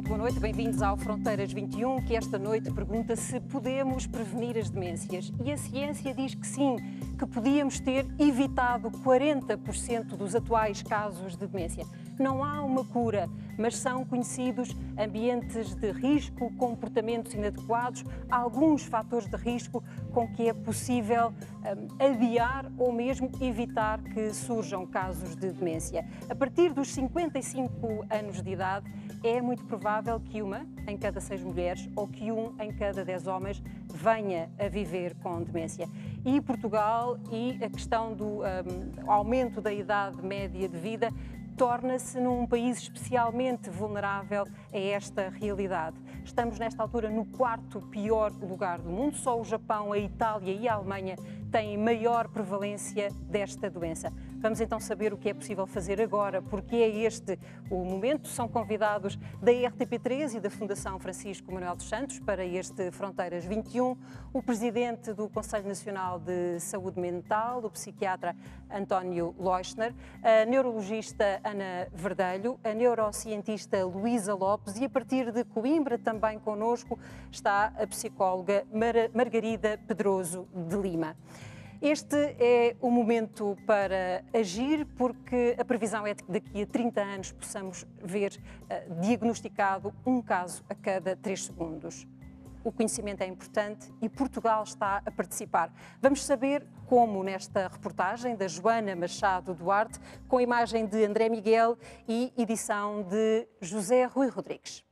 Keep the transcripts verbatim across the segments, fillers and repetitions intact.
Muito boa noite, bem-vindos ao Fronteiras vinte e um, que esta noite pergunta se podemos prevenir as demências. E a ciência diz que sim, que podíamos ter evitado quarenta por cento dos atuais casos de demência. Não há uma cura, mas são conhecidos ambientes de risco, comportamentos inadequados, alguns fatores de risco com que é possível um, adiar ou mesmo evitar que surjam casos de demência. A partir dos cinquenta e cinco anos de idade, é muito provável que uma em cada seis mulheres ou que um em cada dez homens venha a viver com demência. E Portugal e a questão do um, aumento da idade média de vida torna-se num país especialmente vulnerável a esta realidade. Estamos, nesta altura, no quarto pior lugar do mundo. Só o Japão, a Itália e a Alemanha têm maior prevalência desta doença. Vamos então saber o que é possível fazer agora, porque é este o momento. São convidados da R T P três e da Fundação Francisco Manuel dos Santos para este Fronteiras vinte e um, o presidente do Conselho Nacional de Saúde Mental, o psiquiatra António Leuschner, a neurologista Ana Verdelho, a neurocientista Luísa Lopes e, a partir de Coimbra, também connosco, está a psicóloga Mar- Margarida Pedroso de Lima. Este é o momento para agir, porque a previsão é de que daqui a trinta anos possamos ver uh, diagnosticado um caso a cada três segundos. O conhecimento é importante e Portugal está a participar. Vamos saber como nesta reportagem da Joana Machado Duarte, com imagem de André Miguel e edição de José Rui Rodrigues.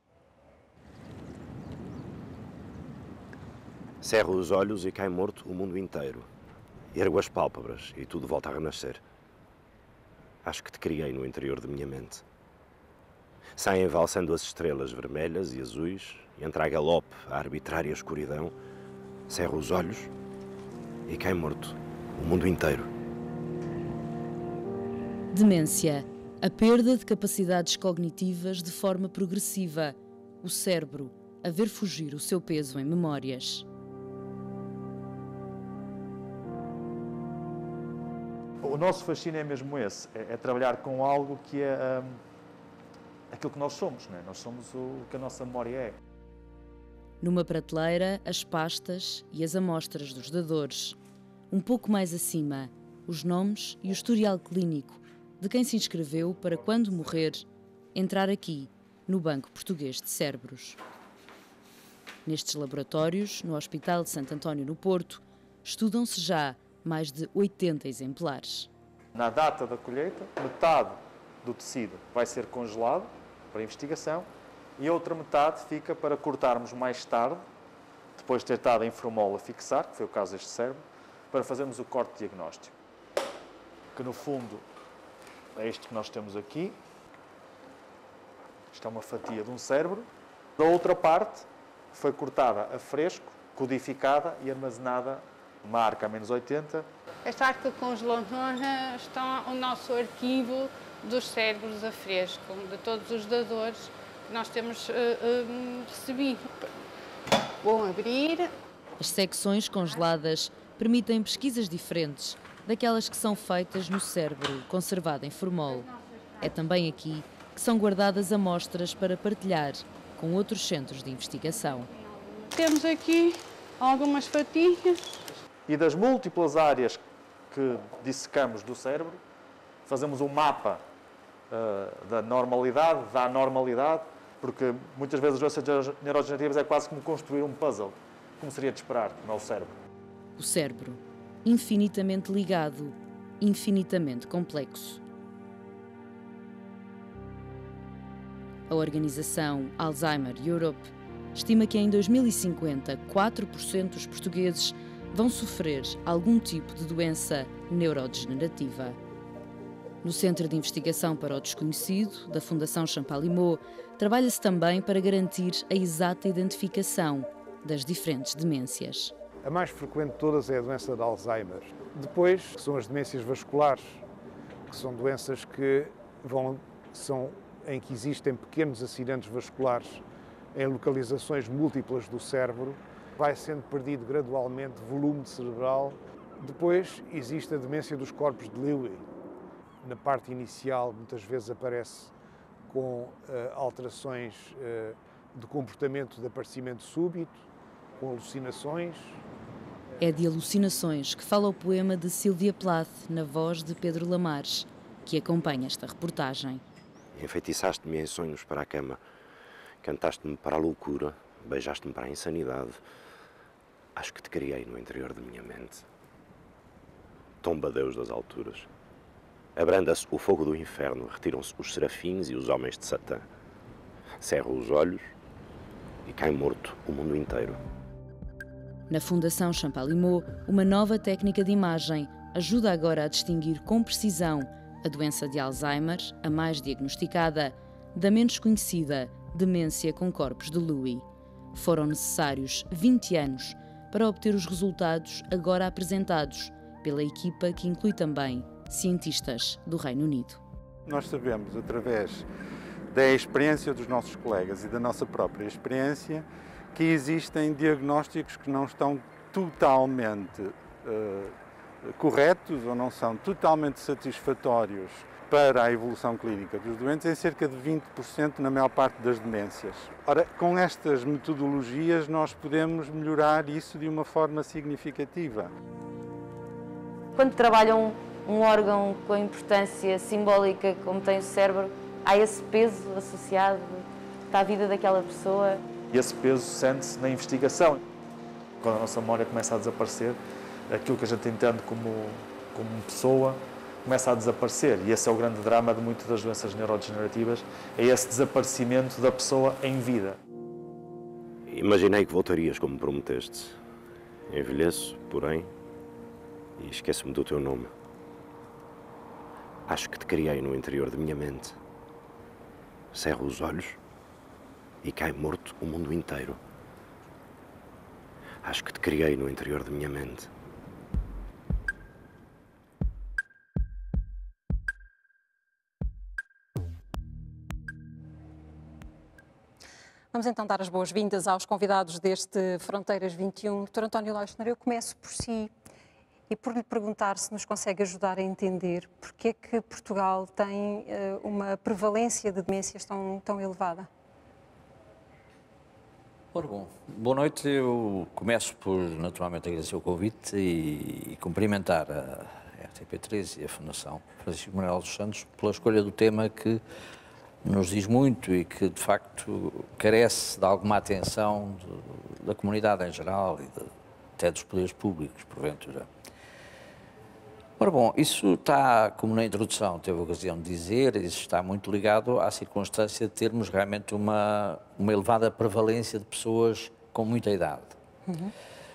Cerro os olhos e cai morto o mundo inteiro. Ergo as pálpebras e tudo volta a renascer. Acho que te criei no interior de minha mente. Saem valsando as estrelas vermelhas e azuis, e entra a galope a arbitrária escuridão, cerro os olhos e cai morto o mundo inteiro. Demência. A perda de capacidades cognitivas de forma progressiva. O cérebro a ver fugir o seu peso em memórias. O nosso fascínio é mesmo esse, é, é trabalhar com algo que é um, aquilo que nós somos, não é? Nós somos o que a nossa memória é. Numa prateleira, as pastas e as amostras dos dadores. Um pouco mais acima, os nomes e o historial clínico de quem se inscreveu para, quando morrer, entrar aqui, no Banco Português de Cérebros. Nestes laboratórios, no Hospital de Santo António no Porto, estudam-se já mais de oitenta exemplares. Na data da colheita, metade do tecido vai ser congelado para investigação e a outra metade fica para cortarmos mais tarde, depois de ter estado em formol a fixar, que foi o caso deste cérebro, para fazermos o corte diagnóstico. Que no fundo é isto que nós temos aqui. Isto é uma fatia de um cérebro. Da outra parte foi cortada a fresco, codificada e armazenada numa arca a menos oitenta. Esta arca congeladora está o nosso arquivo dos cérebros a fresco, de todos os dadores que nós temos uh, uh, recebido. Vou abrir. As secções congeladas permitem pesquisas diferentes daquelas que são feitas no cérebro, conservado em formol. É também aqui que são guardadas amostras para partilhar com outros centros de investigação. Temos aqui algumas fatias. E das múltiplas áreas que dissecamos do cérebro, fazemos um mapa uh, da normalidade, da anormalidade, porque muitas vezes as doenças neurodegenerativas é quase como construir um puzzle, como seria de esperar, no cérebro. O cérebro, infinitamente ligado, infinitamente complexo. A organização Alzheimer Europe estima que em dois mil e cinquenta, quatro por cento dos portugueses vão sofrer algum tipo de doença neurodegenerativa. No Centro de Investigação para o Desconhecido, da Fundação Champalimau, trabalha-se também para garantir a exata identificação das diferentes demências. A mais frequente de todas é a doença de Alzheimer. Depois são as demências vasculares, que são doenças que vão, são, em que existem pequenos acidentes vasculares em localizações múltiplas do cérebro, vai sendo perdido gradualmente volume cerebral. Depois existe a demência dos corpos de Lewy. Na parte inicial, muitas vezes aparece com uh, alterações uh, de comportamento de aparecimento súbito, com alucinações. É de alucinações que fala o poema de Sylvia Plath, na voz de Pedro Lamares, que acompanha esta reportagem. Enfeitiçaste-me em sonhos para a cama, cantaste-me para a loucura, beijaste-me para a insanidade. Acho que te criei no interior de minha mente. Tomba Deus das alturas. Abranda-se o fogo do inferno, retiram-se os serafins e os homens de Satã. Cerro os olhos e cai morto o mundo inteiro. Na Fundação Champalimau, uma nova técnica de imagem ajuda agora a distinguir com precisão a doença de Alzheimer, a mais diagnosticada, da menos conhecida demência com corpos de Lewy. Foram necessários vinte anos para obter os resultados agora apresentados pela equipa que inclui também cientistas do Reino Unido. Nós sabemos, através da experiência dos nossos colegas e da nossa própria experiência, que existem diagnósticos que não estão totalmente uh, corretos ou não são totalmente satisfatórios para a evolução clínica dos doentes em cerca de vinte por cento na maior parte das demências. Ora, com estas metodologias nós podemos melhorar isso de uma forma significativa. Quando trabalham um órgão com a importância simbólica como tem o cérebro, há esse peso associado à vida daquela pessoa. E esse peso sente-se na investigação. Quando a nossa memória começa a desaparecer, aquilo que a gente entende como, como pessoa começa a desaparecer. E esse é o grande drama de muitas das doenças neurodegenerativas, é esse desaparecimento da pessoa em vida. Imaginei que voltarias como prometeste. Envelheço, porém, e esqueço-me do teu nome. Acho que te criei no interior de minha mente. Cerro os olhos e cai morto o mundo inteiro. Acho que te criei no interior de minha mente. Vamos então dar as boas-vindas aos convidados deste Fronteiras vinte e um. doutor António Leuschner, eu começo por si e por lhe perguntar se nos consegue ajudar a entender porque é que Portugal tem uh, uma prevalência de demências tão, tão elevada. Ora bom, boa noite. Eu começo por, naturalmente, agradecer o convite e, e cumprimentar a R T P três e a Fundação Francisco Manuel dos Santos pela escolha do tema que nos diz muito e que, de facto, carece de alguma atenção de, da comunidade em geral e de, até dos poderes públicos, porventura. Ora bom, isso está, como na introdução teve a ocasião de dizer, isso está muito ligado à circunstância de termos realmente uma, uma elevada prevalência de pessoas com muita idade. Uhum.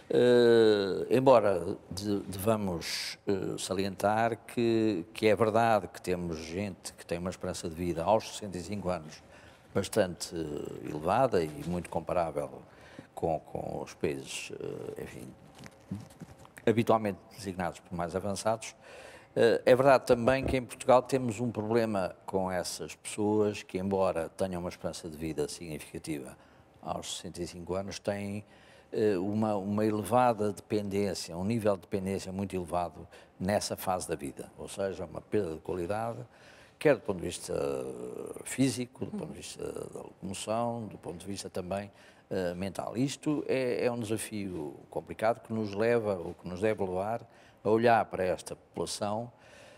Uh, embora de, devamos uh, salientar que, que é verdade que temos gente que tem uma esperança de vida aos sessenta e cinco anos bastante uh, elevada e muito comparável com, com os países, uh, enfim, habitualmente designados por mais avançados. Uh, é verdade também que em Portugal temos um problema com essas pessoas que, embora tenham uma esperança de vida significativa aos sessenta e cinco anos, têm Uma, uma elevada dependência, um nível de dependência muito elevado nessa fase da vida, ou seja, uma perda de qualidade, quer do ponto de vista físico, do ponto de vista da locomoção, do ponto de vista também uh, mental. Isto é, é um desafio complicado que nos leva, ou que nos deve levar, a olhar para esta população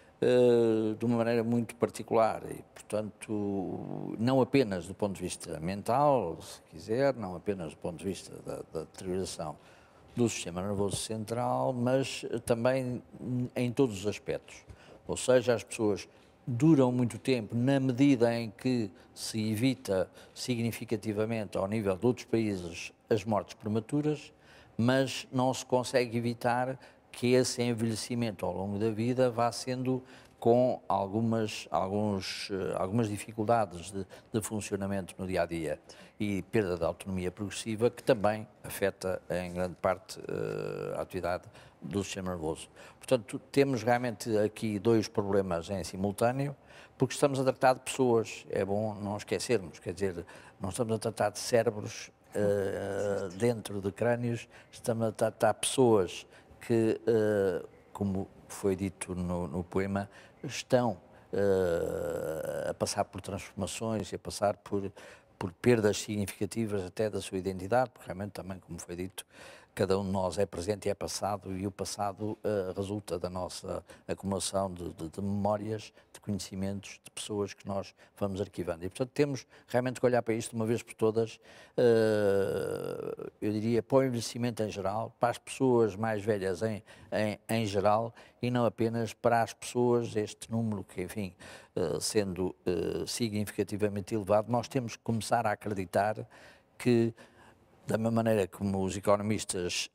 uh, de uma maneira muito particular e, portanto, não apenas do ponto de vista mental, se quiser, não apenas do ponto de vista da, da deterioração do sistema nervoso central, mas também em todos os aspectos. Ou seja, as pessoas duram muito tempo na medida em que se evita significativamente, ao nível de outros países, as mortes prematuras, mas não se consegue evitar que esse envelhecimento ao longo da vida vá sendo com algumas, alguns, algumas dificuldades de, de funcionamento no dia-a-dia e perda de autonomia progressiva que também afeta em grande parte a atividade do sistema nervoso. Portanto, temos realmente aqui dois problemas em simultâneo, porque estamos a tratar de pessoas, é bom não esquecermos, quer dizer, não estamos a tratar de cérebros uh, dentro de crânios, estamos a tratar de pessoas que, uh, como foi dito no, no poema, estão uh, passar por transformações e a passar por, por perdas significativas até da sua identidade, porque realmente também, como foi dito, cada um de nós é presente e é passado, e o passado uh, resulta da nossa acumulação de, de, de memórias, de conhecimentos, de pessoas que nós vamos arquivando. E, portanto, temos realmente que olhar para isto de uma vez por todas, uh, eu diria, para o envelhecimento em geral, para as pessoas mais velhas em, em, em geral, e não apenas para as pessoas, este número que, enfim, uh, sendo uh, significativamente elevado, nós temos que começar a acreditar que, da mesma maneira como os economistas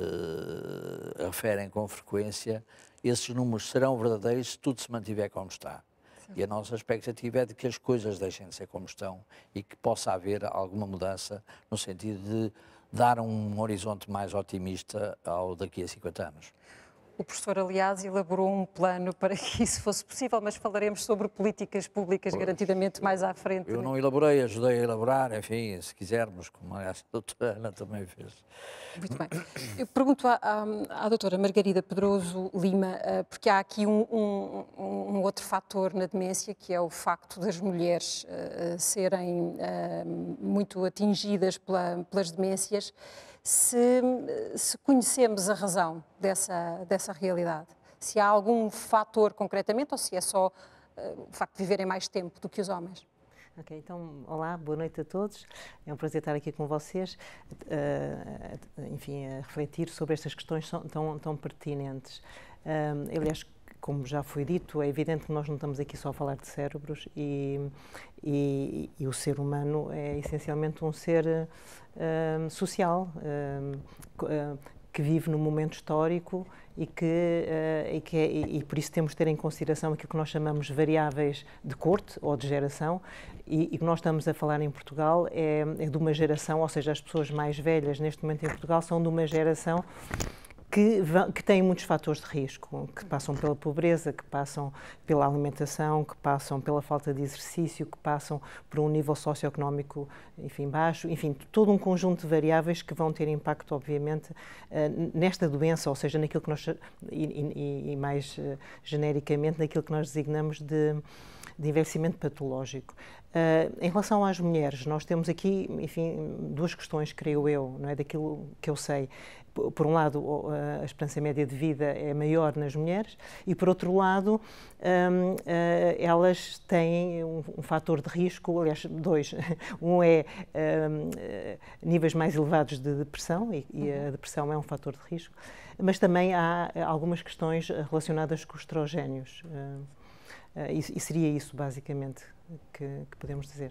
uh, referem com frequência, esses números serão verdadeiros se tudo se mantiver como está. Sim. E a nossa expectativa é de que as coisas deixem de ser como estão e que possa haver alguma mudança no sentido de dar um horizonte mais otimista ao daqui a cinquenta anos. O professor, aliás, elaborou um plano para que isso fosse possível, mas falaremos sobre políticas públicas pois, garantidamente mais à frente. Eu não elaborei, ajudei a elaborar, enfim, se quisermos, como a doutora Ana também fez. Muito bem. Eu pergunto à, à, à doutora Margarida Pedroso Lima, porque há aqui um, um, um outro fator na demência, que é o facto das mulheres uh, serem uh, muito atingidas pela, pelas demências. Se, se conhecemos a razão dessa, dessa realidade, se há algum fator concretamente ou se é só uh, o facto de viverem mais tempo do que os homens. Ok, então, olá, boa noite a todos. É um prazer estar aqui com vocês, uh, enfim, a refletir sobre estas questões tão, tão pertinentes. Uh, aliás, como já foi dito, é evidente que nós não estamos aqui só a falar de cérebros e, e, e o ser humano é essencialmente um ser uh, social, uh, uh, que vive num momento histórico e que, uh, e, que é, e, e por isso temos de ter em consideração aquilo que nós chamamos variáveis de corte ou de geração, e, e que nós estamos a falar em Portugal é, é de uma geração, ou seja, as pessoas mais velhas neste momento em Portugal são de uma geração Que, que têm muitos fatores de risco, que passam pela pobreza, que passam pela alimentação, que passam pela falta de exercício, que passam por um nível socioeconómico, enfim, baixo, enfim, todo um conjunto de variáveis que vão ter impacto, obviamente, nesta doença, ou seja, naquilo que nós, e, e, e mais genericamente, naquilo que nós designamos de, de envelhecimento patológico. Uh, em relação às mulheres, nós temos aqui, enfim, duas questões, creio eu, não é, daquilo que eu sei. Por um lado, a esperança média de vida é maior nas mulheres e, por outro lado, um, uh, elas têm um, um fator de risco, aliás, dois. Um é um, níveis mais elevados de depressão, e, e a depressão é um fator de risco, mas também há algumas questões relacionadas com os estrogénios. Uh, uh, e, e seria isso, basicamente, que, que podemos dizer.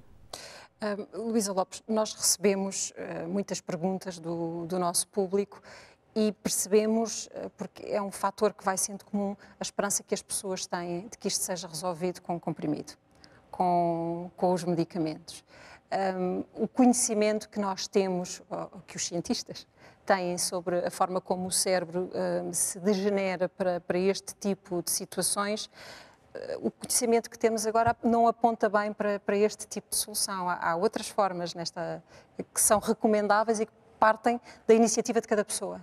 Uh, Luísa Lopes, nós recebemos uh, muitas perguntas do, do nosso público e percebemos, uh, porque é um fator que vai sendo comum, a esperança que as pessoas têm de que isto seja resolvido com o comprimido, com, com os medicamentos. Um, o conhecimento que nós temos, uh, que os cientistas têm sobre a forma como o cérebro uh, se degenera para, para este tipo de situações, o conhecimento que temos agora não aponta bem para, para este tipo de solução. Há, há outras formas nesta, que são recomendáveis e que partem da iniciativa de cada pessoa.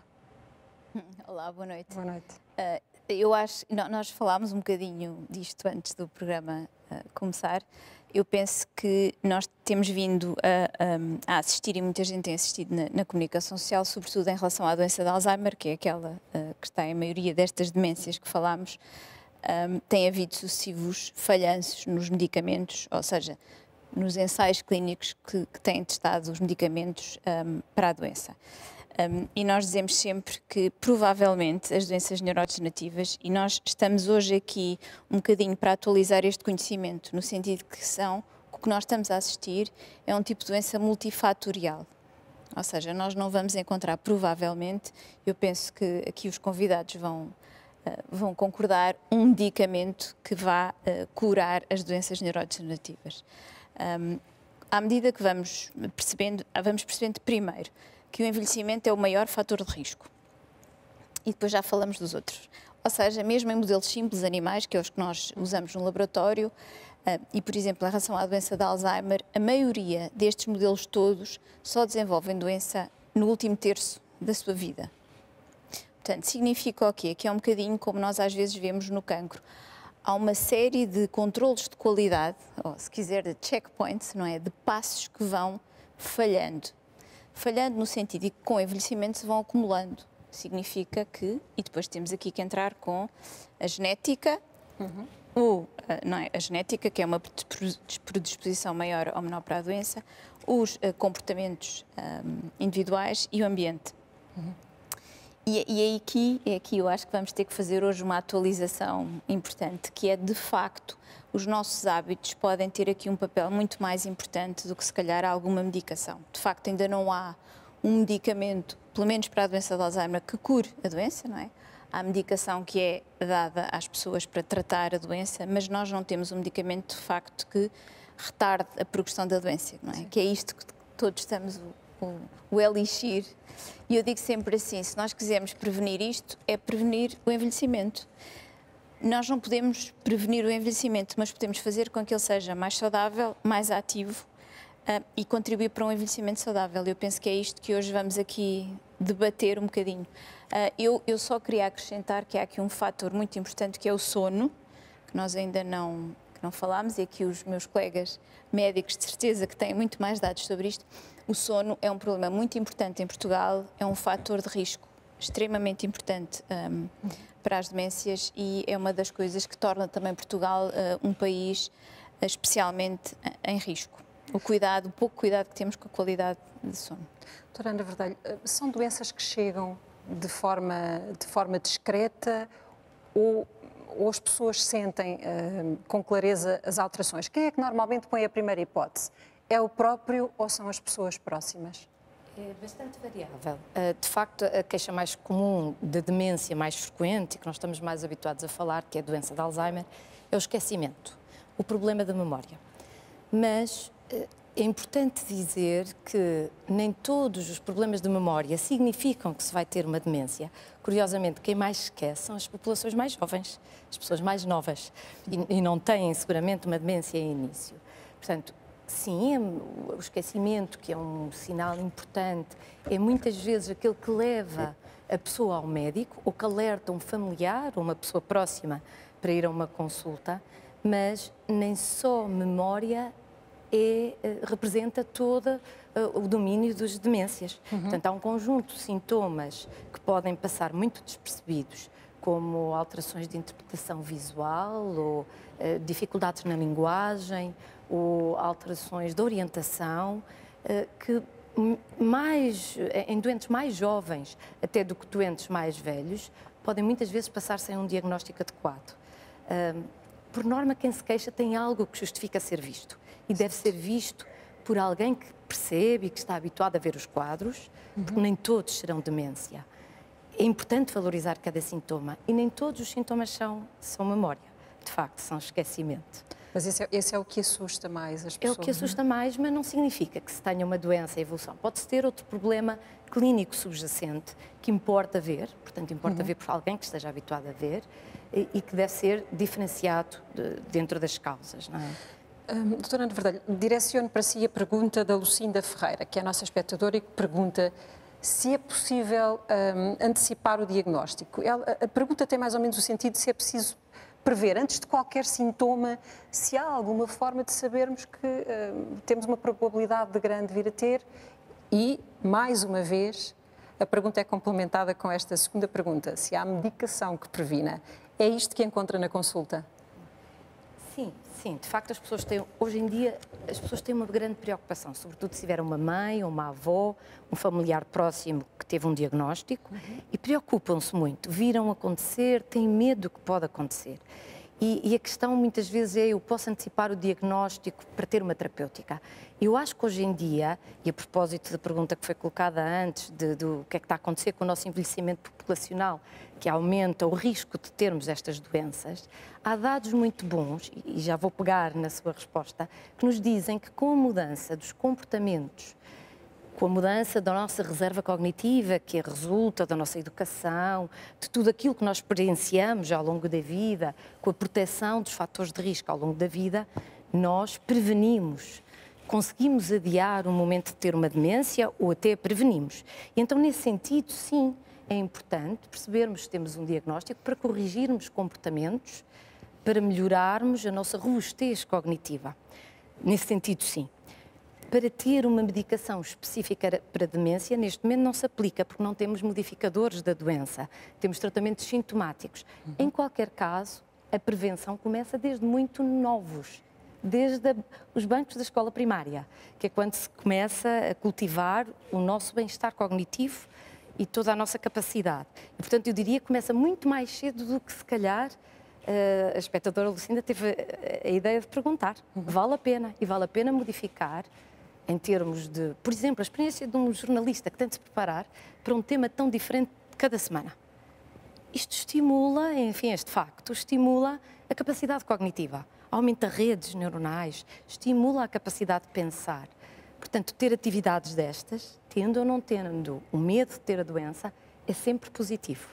Olá, boa noite. Boa noite. Uh, eu acho, nós falámos um bocadinho disto antes do programa uh, começar. Eu penso que nós temos vindo a, a, a assistir, e muita gente tem assistido na, na comunicação social, sobretudo em relação à doença de Alzheimer, que é aquela uh, que está em maioria destas demências que falámos. Um, tem havido sucessivos falhanços nos medicamentos, ou seja, nos ensaios clínicos que, que têm testado os medicamentos um, para a doença. Um, e nós dizemos sempre que, provavelmente, as doenças neurodegenerativas, e nós estamos hoje aqui um bocadinho para atualizar este conhecimento, no sentido que são, o que nós estamos a assistir é um tipo de doença multifatorial. Ou seja, nós não vamos encontrar, provavelmente, eu penso que aqui os convidados vão... Uh, vão concordar um medicamento que vá uh, curar as doenças neurodegenerativas. Um, à medida que vamos percebendo, vamos percebendo primeiro que o envelhecimento é o maior fator de risco e depois já falamos dos outros. Ou seja, mesmo em modelos simples animais, que é os que nós usamos no laboratório, uh, e por exemplo em relação à doença de Alzheimer, a maioria destes modelos todos só desenvolvem doença no último terço da sua vida. Portanto, significa o quê? Que é um bocadinho como nós às vezes vemos no cancro. há uma série de controlos de qualidade, ou se quiser de checkpoints, não é? De passos que vão falhando. Falhando no sentido de que com o envelhecimento se vão acumulando. Significa que, e depois temos aqui que entrar com a genética, uhum. ou, não é? A genética, que é uma predisposição maior ou menor para a doença, os uh, comportamentos um, individuais e o ambiente. Uhum. E, e é, aqui, é aqui eu acho que vamos ter que fazer hoje uma atualização importante, que é, de facto, os nossos hábitos podem ter aqui um papel muito mais importante do que, se calhar, alguma medicação. De facto, ainda não há um medicamento, pelo menos para a doença de Alzheimer, que cure a doença, não é? Há medicação que é dada às pessoas para tratar a doença, mas nós não temos um medicamento, de facto, que retarde a progressão da doença, não é? Sim. Que é isto que todos estamos, o, o, o elixir. E eu digo sempre assim, se nós quisermos prevenir isto, é prevenir o envelhecimento. Nós não podemos prevenir o envelhecimento, mas podemos fazer com que ele seja mais saudável, mais ativo uh, e contribuir para um envelhecimento saudável. Eu penso que é isto que hoje vamos aqui debater um bocadinho. Uh, eu, eu só queria acrescentar que há aqui um fator muito importante, que é o sono, que nós ainda não, que não falámos, e aqui os meus colegas médicos de certeza que têm muito mais dados sobre isto. O sono é um problema muito importante em Portugal, é um fator de risco extremamente importante um, para as demências, e é uma das coisas que torna também Portugal uh, um país uh, especialmente em risco. O cuidado, o pouco cuidado que temos com a qualidade de sono. Doutora Ana Verdelho, são doenças que chegam de forma, de forma discreta ou, ou as pessoas sentem uh, com clareza as alterações? Quem é que normalmente põe a primeira hipótese? É o próprio ou são as pessoas próximas? É bastante variável. De facto, a queixa mais comum de demência, mais frequente, e que nós estamos mais habituados a falar, que é a doença de Alzheimer, é o esquecimento, o problema da memória. Mas é importante dizer que nem todos os problemas de memória significam que se vai ter uma demência. Curiosamente, quem mais esquece são as populações mais jovens, as pessoas mais novas, e, e não têm seguramente uma demência em início. Portanto, sim, o esquecimento, que é um sinal importante, é muitas vezes aquele que leva a pessoa ao médico ou que alerta um familiar ou uma pessoa próxima para ir a uma consulta, mas nem só memória é, representa todo o domínio das demências. Uhum. Portanto, há um conjunto de sintomas que podem passar muito despercebidos, como alterações de interpretação visual ou uh, dificuldades na linguagem, ou alterações de orientação, que mais, em doentes mais jovens, até do que doentes mais velhos, podem muitas vezes passar sem um diagnóstico adequado. Por norma, quem se queixa tem algo que justifica ser visto, e deve ser visto por alguém que percebe e que está habituado a ver os quadros, porque uhum. nem todos serão demência. É importante valorizar cada sintoma, e nem todos os sintomas são, são memória, de facto, são esquecimento. Mas esse é, esse é o que assusta mais as pessoas? É o que assusta mais, mas não significa que se tenha uma doença em evolução. Pode-se ter outro problema clínico subjacente que importa ver, portanto, importa uhum. ver por alguém que esteja habituado a ver e, e que deve ser diferenciado de, dentro das causas, não é? Hum, doutora Ana Verdelho, direciono para si a pergunta da Lucinda Ferreira, que é a nossa espectadora, e que pergunta se é possível hum, antecipar o diagnóstico. Ela, a pergunta tem mais ou menos o sentido de se é preciso prever, antes de qualquer sintoma, se há alguma forma de sabermos que uh, temos uma probabilidade de grande vir a ter. E, mais uma vez, a pergunta é complementada com esta segunda pergunta, se há medicação que previna. É isto que encontra na consulta? Sim, sim. De facto, as pessoas têm, hoje em dia, as pessoas têm uma grande preocupação, sobretudo se tiver uma mãe, uma avó, um familiar próximo que teve um diagnóstico, uhum. e preocupam-se muito, viram acontecer, têm medo do que pode acontecer. E, e a questão muitas vezes é, eu posso antecipar o diagnóstico para ter uma terapêutica. Eu acho que hoje em dia, e a propósito da pergunta que foi colocada antes, de, do que é que está a acontecer com o nosso envelhecimento populacional, que aumenta o risco de termos estas doenças, há dados muito bons, e já vou pegar na sua resposta, que nos dizem que com a mudança dos comportamentos, com a mudança da nossa reserva cognitiva, que resulta da nossa educação, de tudo aquilo que nós experienciamos ao longo da vida, com a proteção dos fatores de risco ao longo da vida, nós prevenimos, conseguimos adiar o momento de ter uma demência ou até prevenimos. E então, nesse sentido, sim, é importante percebermos se temos um diagnóstico para corrigirmos comportamentos para melhorarmos a nossa robustez cognitiva. Nesse sentido, sim. Para ter uma medicação específica para a demência, neste momento não se aplica, porque não temos modificadores da doença, temos tratamentos sintomáticos. Uhum. Em qualquer caso, a prevenção começa desde muito novos, desde a, os bancos da escola primária, que é quando se começa a cultivar o nosso bem-estar cognitivo e toda a nossa capacidade. E, portanto, eu diria que começa muito mais cedo do que, se calhar, a espectadora Lucinda teve a ideia de perguntar. Uhum. Vale a pena, e vale a pena modificar em termos de, por exemplo, a experiência de um jornalista que tem de se preparar para um tema tão diferente cada semana. Isto estimula, enfim, este facto, estimula a capacidade cognitiva, aumenta redes neuronais, estimula a capacidade de pensar. Portanto, ter atividades destas, tendo ou não tendo o medo de ter a doença, é sempre positivo.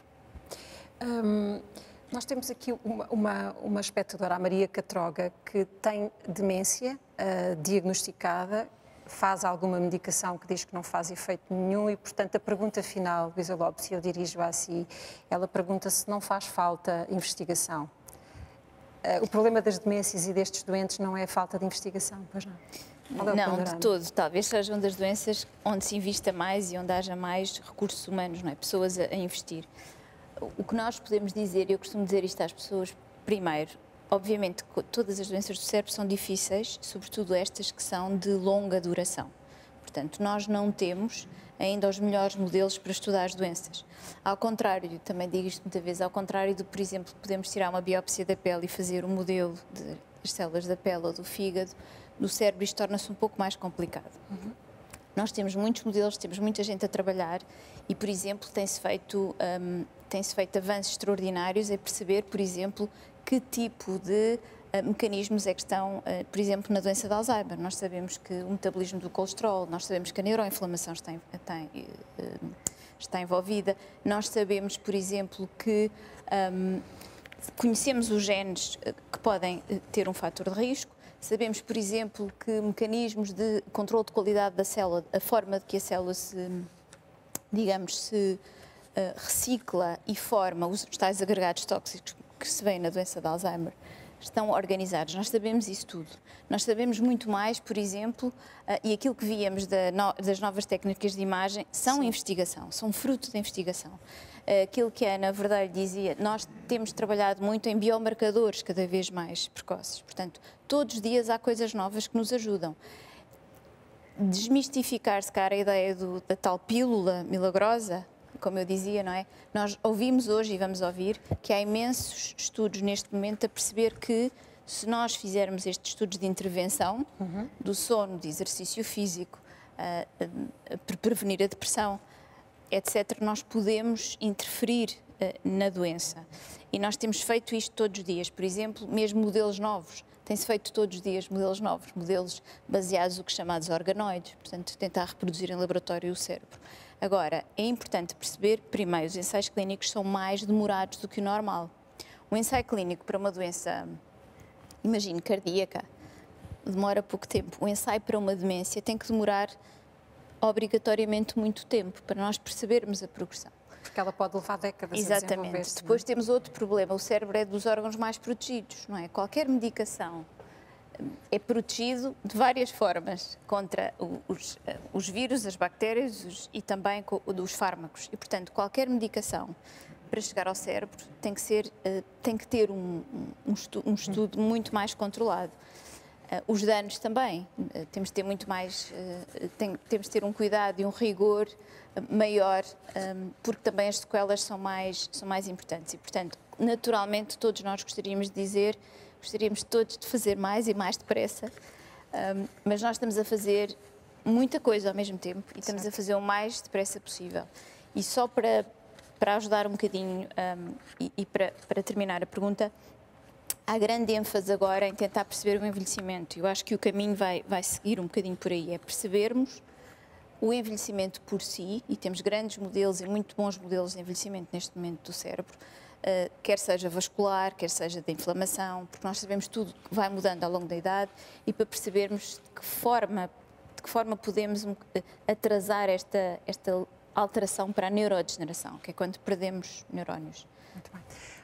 Hum, nós temos aqui uma, uma, uma espectadora, a Maria Catroga, que tem demência uh, diagnosticada, faz alguma medicação que diz que não faz efeito nenhum e, portanto, a pergunta final, Luísa Lopes, se eu dirijo a si, ela pergunta se não faz falta investigação. Uh, o problema das demências e destes doentes não é a falta de investigação, pois não? É não, de todo. Talvez seja uma das doenças onde se invista mais e onde haja mais recursos humanos, não é? Pessoas a, a investir. O que nós podemos dizer, e eu costumo dizer isto às pessoas, primeiro, obviamente, todas as doenças do cérebro são difíceis, sobretudo estas que são de longa duração. Portanto, nós não temos ainda os melhores modelos para estudar as doenças. Ao contrário, também digo isto muitas vezes, ao contrário de, por exemplo, podemos tirar uma biópsia da pele e fazer um modelo das células da pele ou do fígado, no cérebro isto torna-se um pouco mais complicado. Uhum. Nós temos muitos modelos, temos muita gente a trabalhar e, por exemplo, tem-se feito, um, tem-se feito avanços extraordinários em perceber, por exemplo, que tipo de uh, mecanismos é que estão, uh, por exemplo, na doença de Alzheimer. Nós sabemos que o metabolismo do colesterol, nós sabemos que a neuroinflamação está, está, uh, está envolvida, nós sabemos, por exemplo, que um, conhecemos os genes que podem ter um fator de risco, sabemos, por exemplo, que mecanismos de controle de qualidade da célula, a forma de que a célula se, digamos, se uh, recicla e forma os tais agregados tóxicos que se vêem na doença de Alzheimer, estão organizados. Nós sabemos isso tudo. Nós sabemos muito mais, por exemplo, uh, e aquilo que víamos da no, das novas técnicas de imagem são Sim. investigação, são fruto da investigação. Uh, aquilo que a Ana Verdelho dizia, nós temos trabalhado muito em biomarcadores cada vez mais precoces. Portanto, todos os dias há coisas novas que nos ajudam. Desmistificar-se, cara, a ideia do, da tal pílula milagrosa, como eu dizia, não é? Nós ouvimos hoje e vamos ouvir que há imensos estudos neste momento a perceber que se nós fizermos estes estudos de intervenção, uhum. do sono, de exercício físico, uh, uh, uh, prevenir a depressão, etcétera, nós podemos interferir uh, na doença. E nós temos feito isto todos os dias. Por exemplo, mesmo modelos novos. Tem-se feito todos os dias modelos novos, modelos baseados no que chamados organoides, portanto, tentar reproduzir em laboratório o cérebro. Agora, é importante perceber, primeiro, os ensaios clínicos são mais demorados do que o normal. Um ensaio clínico para uma doença, imagine, cardíaca, demora pouco tempo. Um ensaio para uma demência tem que demorar obrigatoriamente muito tempo para nós percebermos a progressão. Porque ela pode levar décadas Exatamente. a desenvolver-se. Depois temos outro problema, o cérebro é dos órgãos mais protegidos, não é? Qualquer medicação é protegido de várias formas contra os, os vírus, as bactérias os, e também os fármacos. E, portanto, qualquer medicação para chegar ao cérebro tem que, ser, tem que ter um, um, estudo, um estudo muito mais controlado. Os danos também, temos de ter muito mais, tem, temos de ter um cuidado e um rigor maior, porque também as sequelas são mais, são mais importantes. E, portanto, naturalmente, todos nós gostaríamos de dizer, gostaríamos todos de fazer mais e mais depressa, mas nós estamos a fazer muita coisa ao mesmo tempo e estamos certo. a fazer o mais depressa possível. E só para, para ajudar um bocadinho e, e para, para terminar a pergunta, há grande ênfase agora em tentar perceber o envelhecimento. Eu acho que o caminho vai, vai seguir um bocadinho por aí, é percebermos o envelhecimento por si, e temos grandes modelos e muito bons modelos de envelhecimento neste momento do cérebro, uh, quer seja vascular, quer seja de inflamação, porque nós sabemos tudo que vai mudando ao longo da idade, e para percebermos de que forma, de que forma podemos um, atrasar esta, esta alteração para a neurodegeneração, que é quando perdemos neurónios. Muito bem.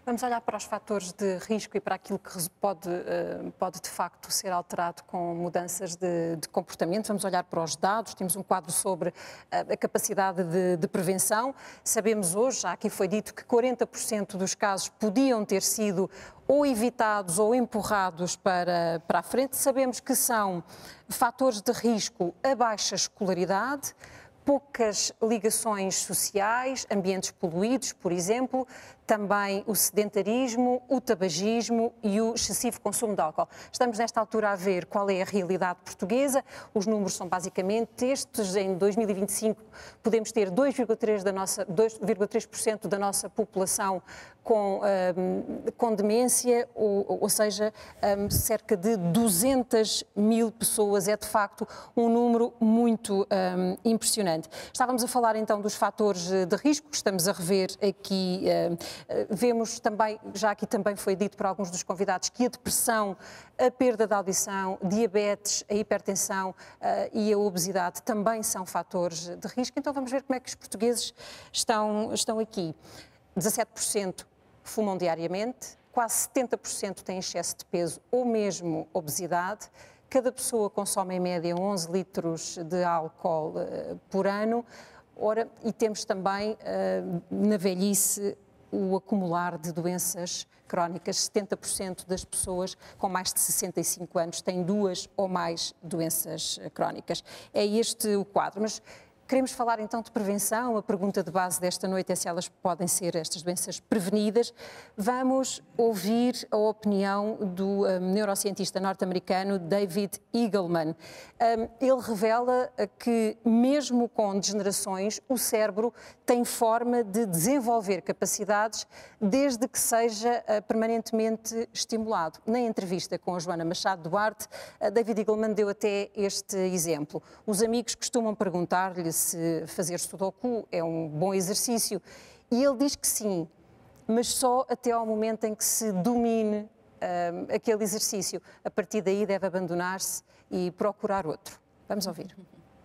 Vamos olhar para os fatores de risco e para aquilo que pode, pode de facto ser alterado com mudanças de, de comportamento. Vamos olhar para os dados, temos um quadro sobre a capacidade de, de prevenção. Sabemos hoje, já aqui foi dito, que quarenta por cento dos casos podiam ter sido ou evitados ou empurrados para, para a frente. Sabemos que são fatores de risco a baixa escolaridade, poucas ligações sociais, ambientes poluídos, por exemplo, também o sedentarismo, o tabagismo e o excessivo consumo de álcool. Estamos nesta altura a ver qual é a realidade portuguesa. Os números são basicamente estes. Em dois mil e vinte e cinco podemos ter dois vírgula três por cento da nossa, dois vírgula três por cento da nossa população com, um, com demência, ou, ou seja, um, cerca de duzentas mil pessoas. É de facto um número muito um, impressionante. Estávamos a falar então dos fatores de risco, estamos a rever aqui, um, vemos também, já aqui também foi dito por alguns dos convidados, que a depressão, a perda da audição, diabetes, a hipertensão uh, e a obesidade também são fatores de risco. Então vamos ver como é que os portugueses estão, estão aqui. dezassete por cento fumam diariamente, quase setenta por cento têm excesso de peso ou mesmo obesidade. Cada pessoa consome em média onze litros de álcool uh, por ano. Ora, e temos também uh, na velhice o acumular de doenças crónicas. setenta por cento das pessoas com mais de sessenta e cinco anos têm duas ou mais doenças crónicas. É este o quadro. Mas queremos falar então de prevenção. A pergunta de base desta noite é se elas podem ser, estas doenças, prevenidas. Vamos ouvir a opinião do um, neurocientista norte-americano David Eagleman. Um, ele revela que, mesmo com degenerações, o cérebro tem forma de desenvolver capacidades desde que seja uh, permanentemente estimulado. Na entrevista com a Joana Machado Duarte, uh, David Eagleman deu até este exemplo. Os amigos costumam perguntar-lhe se fazer sudoku é um bom exercício. E ele diz que sim, mas só até ao momento em que se domine um, aquele exercício. A partir daí deve abandonar-se e procurar outro. Vamos ouvir.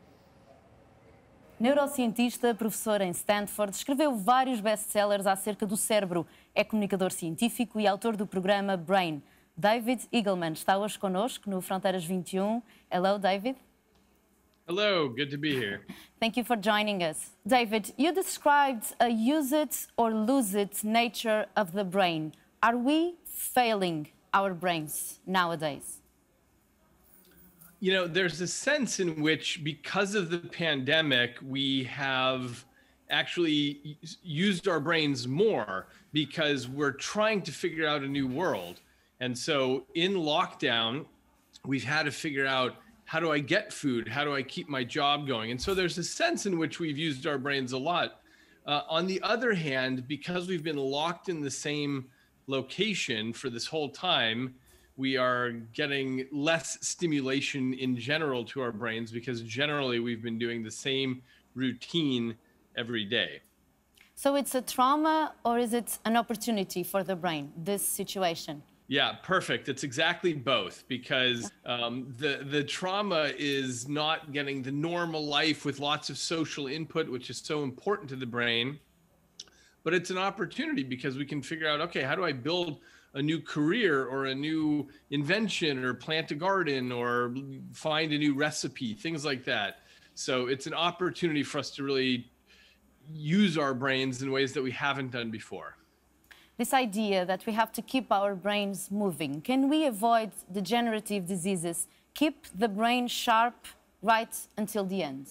Neurocientista, professor em Stanford, escreveu vários best-sellers acerca do cérebro. É comunicador científico e autor do programa Brain. David Eagleman está hoje connosco no Fronteiras vinte e um. Hello, David. Hello, good to be here. Thank you for joining us. David, you described a use it or lose it nature of the brain. Are we failing our brains nowadays? You know, there's a sense in which, because of the pandemic, we have actually used our brains more because we're trying to figure out a new world. And so in lockdown, we've had to figure out, how do I get food? How do I keep my job going? And so there's a sense in which we've used our brains a lot. Uh, on the other hand, because we've been locked in the same location for this whole time, we are getting less stimulation in general to our brains because generally we've been doing the same routine every day. So it's a trauma or is it an opportunity for the brain, this situation? Yeah, perfect. It's exactly both, because um, the, the trauma is not getting the normal life with lots of social input, which is so important to the brain. But it's an opportunity because we can figure out, okay, how do I build a new career or a new invention or plant a garden or find a new recipe, things like that. So it's an opportunity for us to really use our brains in ways that we haven't done before. This idea that we have to keep our brains moving, can we avoid degenerative diseases, keep the brain sharp right until the end?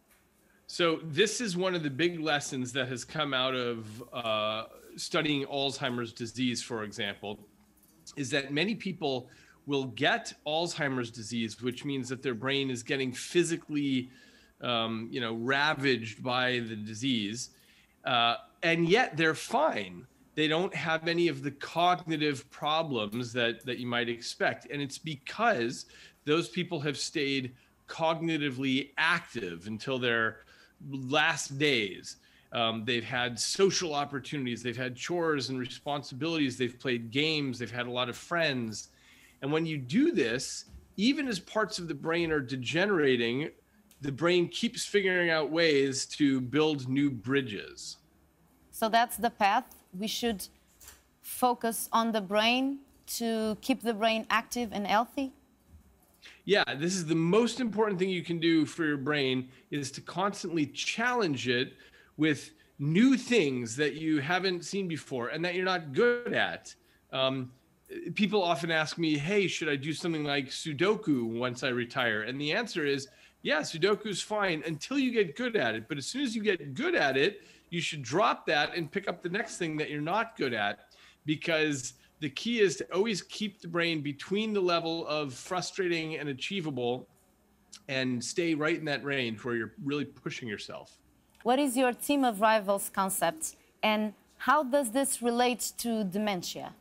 So this is one of the big lessons that has come out of uh, studying Alzheimer's disease, for example, is that many people will get Alzheimer's disease, which means that their brain is getting physically, um, you know, ravaged by the disease, uh, and yet they're fine. They don't have any of the cognitive problems that, that you might expect. And it's because those people have stayed cognitively active until their last days. Um, they've had social opportunities, they've had chores and responsibilities, they've played games, they've had a lot of friends. And when you do this, even as parts of the brain are degenerating, the brain keeps figuring out ways to build new bridges. So that's the path. We should focus on the brain to keep the brain active and healthy? Yeah, this is the most important thing you can do for your brain, is to constantly challenge it with new things that you haven't seen before and that you're not good at. Um, people often ask me, hey, should I do something like Sudoku once I retire? And the answer is, yeah, Sudoku is fine until you get good at it. But as soon as you get good at it, you should drop that and pick up the next thing that you're not good at, because the key is to always keep the brain between the level of frustrating and achievable and stay right in that range where you're really pushing yourself. What is your team of rivals concept, and how does this relate to dementia?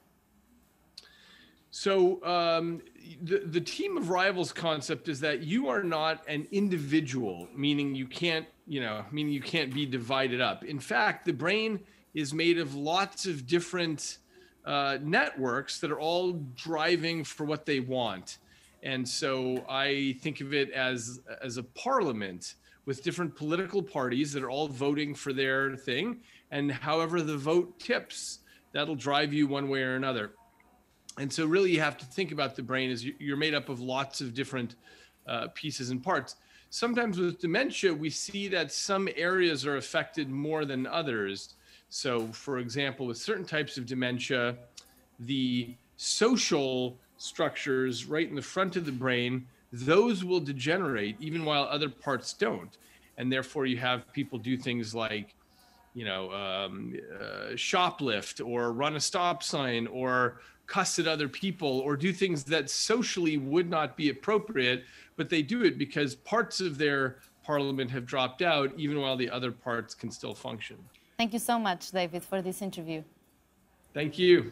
So um, the, the team of rivals concept is that you are not an individual, meaning you can't, you know, meaning you can't be divided up. In fact, the brain is made of lots of different uh, networks that are all driving for what they want. And so I think of it as, as a parliament with different political parties that are all voting for their thing. And however the vote tips, that'll drive you one way or another. And so really you have to think about the brain as you're made up of lots of different uh, pieces and parts. Sometimes with dementia, we see that some areas are affected more than others. So for example, with certain types of dementia, the social structures right in the front of the brain, those will degenerate even while other parts don't. And therefore you have people do things like, you know, um, uh, shoplift or run a stop sign or cuss at other people or do things that socially would not be appropriate, but they do it because parts of their parliament have dropped out even while the other parts can still function. Thank you so much, David, for this interview. Thank you.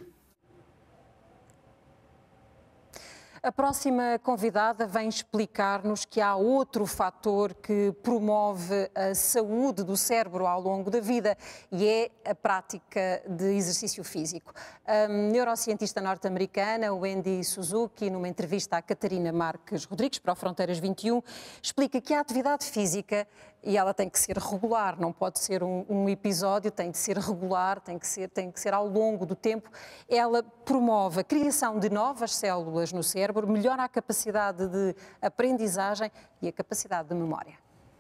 A próxima convidada vem explicar-nos que há outro fator que promove a saúde do cérebro ao longo da vida e é a prática de exercício físico. A neurocientista norte-americana Wendy Suzuki, numa entrevista à Catarina Marques Rodrigues para o Fronteiras vinte e um, explica que a atividade física, e ela tem que ser regular, não pode ser um, um episódio, tem de ser regular, tem que ser, tem que ser ao longo do tempo. Ela promove a criação de novas células no cérebro, melhora a capacidade de aprendizagem e a capacidade de memória.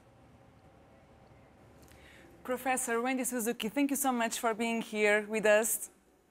Professor Wendy Suzuki, thank you so much for being here with us.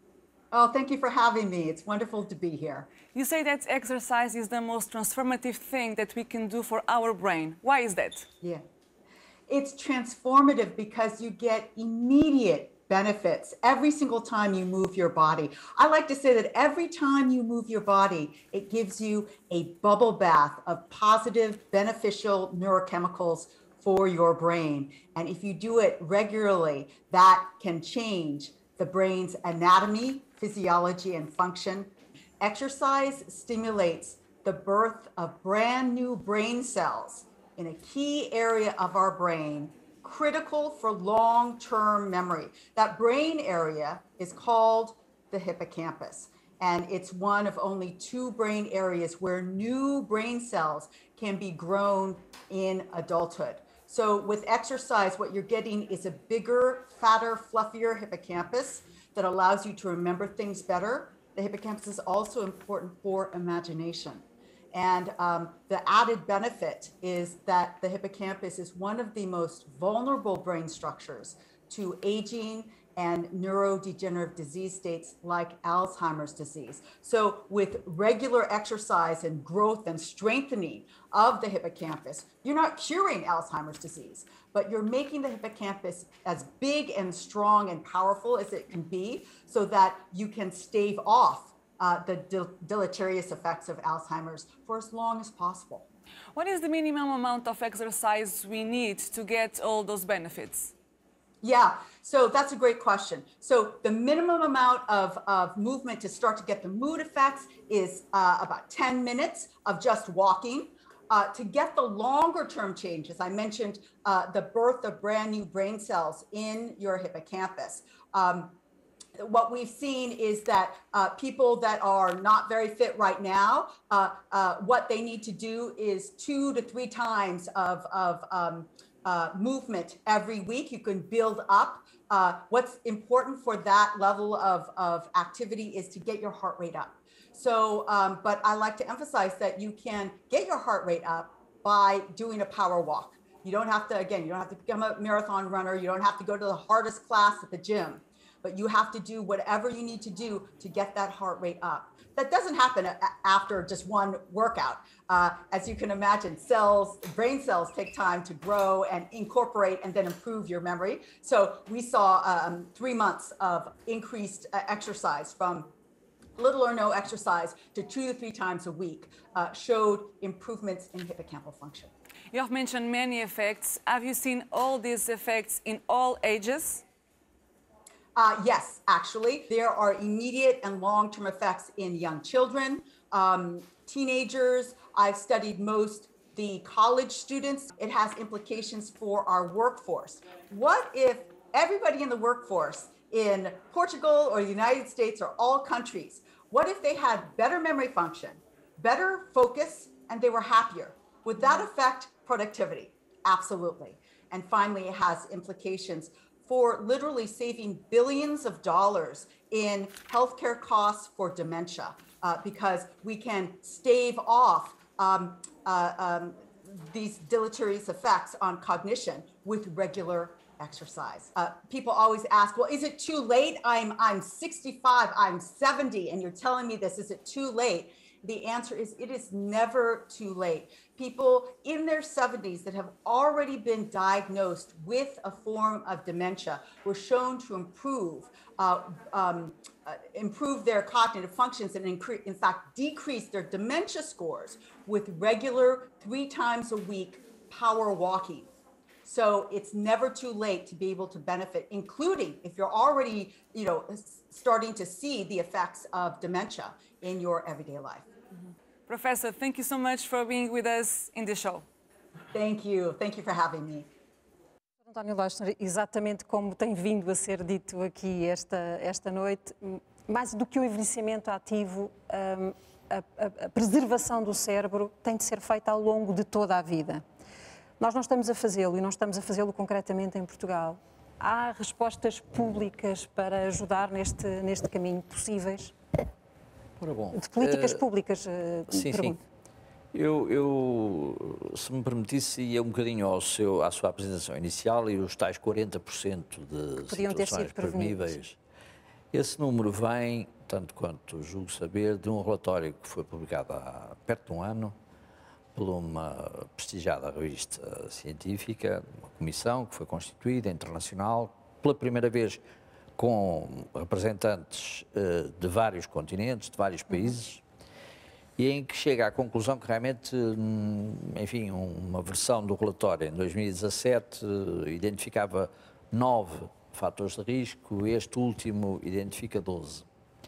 Oh, thank you for having me. It's wonderful to be here. You say that exercise is the most transformative thing that we can do for our brain. Why is that? Yeah. It's transformative because you get immediate benefits every single time you move your body. I like to say that every time you move your body, it gives you a bubble bath of positive, beneficial neurochemicals for your brain. And if you do it regularly, that can change the brain's anatomy, physiology, and function. Exercise stimulates the birth of brand new brain cells in a key area of our brain, critical for long-term memory. That brain area is called the hippocampus, and it's one of only two brain areas where new brain cells can be grown in adulthood. So with exercise, what you're getting is a bigger, fatter, fluffier hippocampus that allows you to remember things better. The hippocampus is also important for imagination. And um, the added benefit is that the hippocampus is one of the most vulnerable brain structures to aging and neurodegenerative disease states like Alzheimer's disease. So with regular exercise and growth and strengthening of the hippocampus, you're not curing Alzheimer's disease, but you're making the hippocampus as big and strong and powerful as it can be so that you can stave off Uh, the del deleterious effects of Alzheimer's for as long as possible. What is the minimum amount of exercise we need to get all those benefits? Yeah, so that's a great question. So the minimum amount of, of movement to start to get the mood effects is uh, about ten minutes of just walking. Uh, to get the longer term changes, I mentioned uh, the birth of brand new brain cells in your hippocampus. Um, What we've seen is that uh, people that are not very fit right now, uh, uh, what they need to do is two to three times of, of um, uh, movement every week. You can build up uh, what's important for that level of, of activity is to get your heart rate up. So, um, but I like to emphasize that you can get your heart rate up by doing a power walk. You don't have to, again, you don't have to become a marathon runner. You don't have to go to the hardest class at the gym, but you have to do whatever you need to do to get that heart rate up. That doesn't happen after just one workout. Uh, as you can imagine, cells, brain cells take time to grow and incorporate and then improve your memory. So we saw um, three months of increased uh, exercise from little or no exercise to two to three times a week uh, showed improvements in hippocampal function. You have mentioned many effects. Have you seen all these effects in all ages? Uh, yes, actually, there are immediate and long-term effects in young children, um, teenagers. I've studied most the college students. It has implications for our workforce. What if everybody in the workforce in Portugal or the United States or all countries, what if they had better memory function, better focus, and they were happier? Would that affect productivity? Absolutely. And finally, it has implications for literally saving billions of dollars in healthcare costs for dementia, uh, because we can stave off um, uh, um, these deleterious effects on cognition with regular exercise. Uh, people always ask, well, is it too late? I'm, I'm sixty-five, I'm seventy, and you're telling me this, is it too late? The answer is it is never too late. People in their seventies that have already been diagnosed with a form of dementia were shown to improve, uh, um, uh, improve their cognitive functions and incre- in fact decrease their dementia scores with regular three times a week power walking. So it's never too late to be able to benefit, including if you're already, you know, starting to see the effects of dementia in your everyday life. Mm-hmm. Professor, thank you so much for being with us in the show. Thank you. Thank you for having me. António Leuschner, exatamente como tem vindo a ser dito aqui esta, esta noite, mais do que o envelhecimento ativo, um, a, a, a preservação do cérebro tem de ser feita ao longo de toda a vida. Nós não estamos a fazê-lo e não estamos a fazê-lo concretamente em Portugal. Há respostas públicas para ajudar neste, neste caminho possíveis? Ora bom, de políticas uh, públicas, uh, sim, pergunto. Sim. Eu, eu, se me permitisse, ia um bocadinho ao seu, à sua apresentação inicial e os tais quarenta por cento de Podiam ter situações sido prevenidos. preveníveis. Esse número vem, tanto quanto julgo saber, de um relatório que foi publicado há perto de um ano por uma prestigiada revista científica, uma comissão que foi constituída, internacional, pela primeira vez com representantes uh, de vários continentes, de vários países, e em que chega à conclusão que realmente, enfim, uma versão do relatório em dois mil e dezassete uh, identificava nove fatores de risco, este último identifica doze.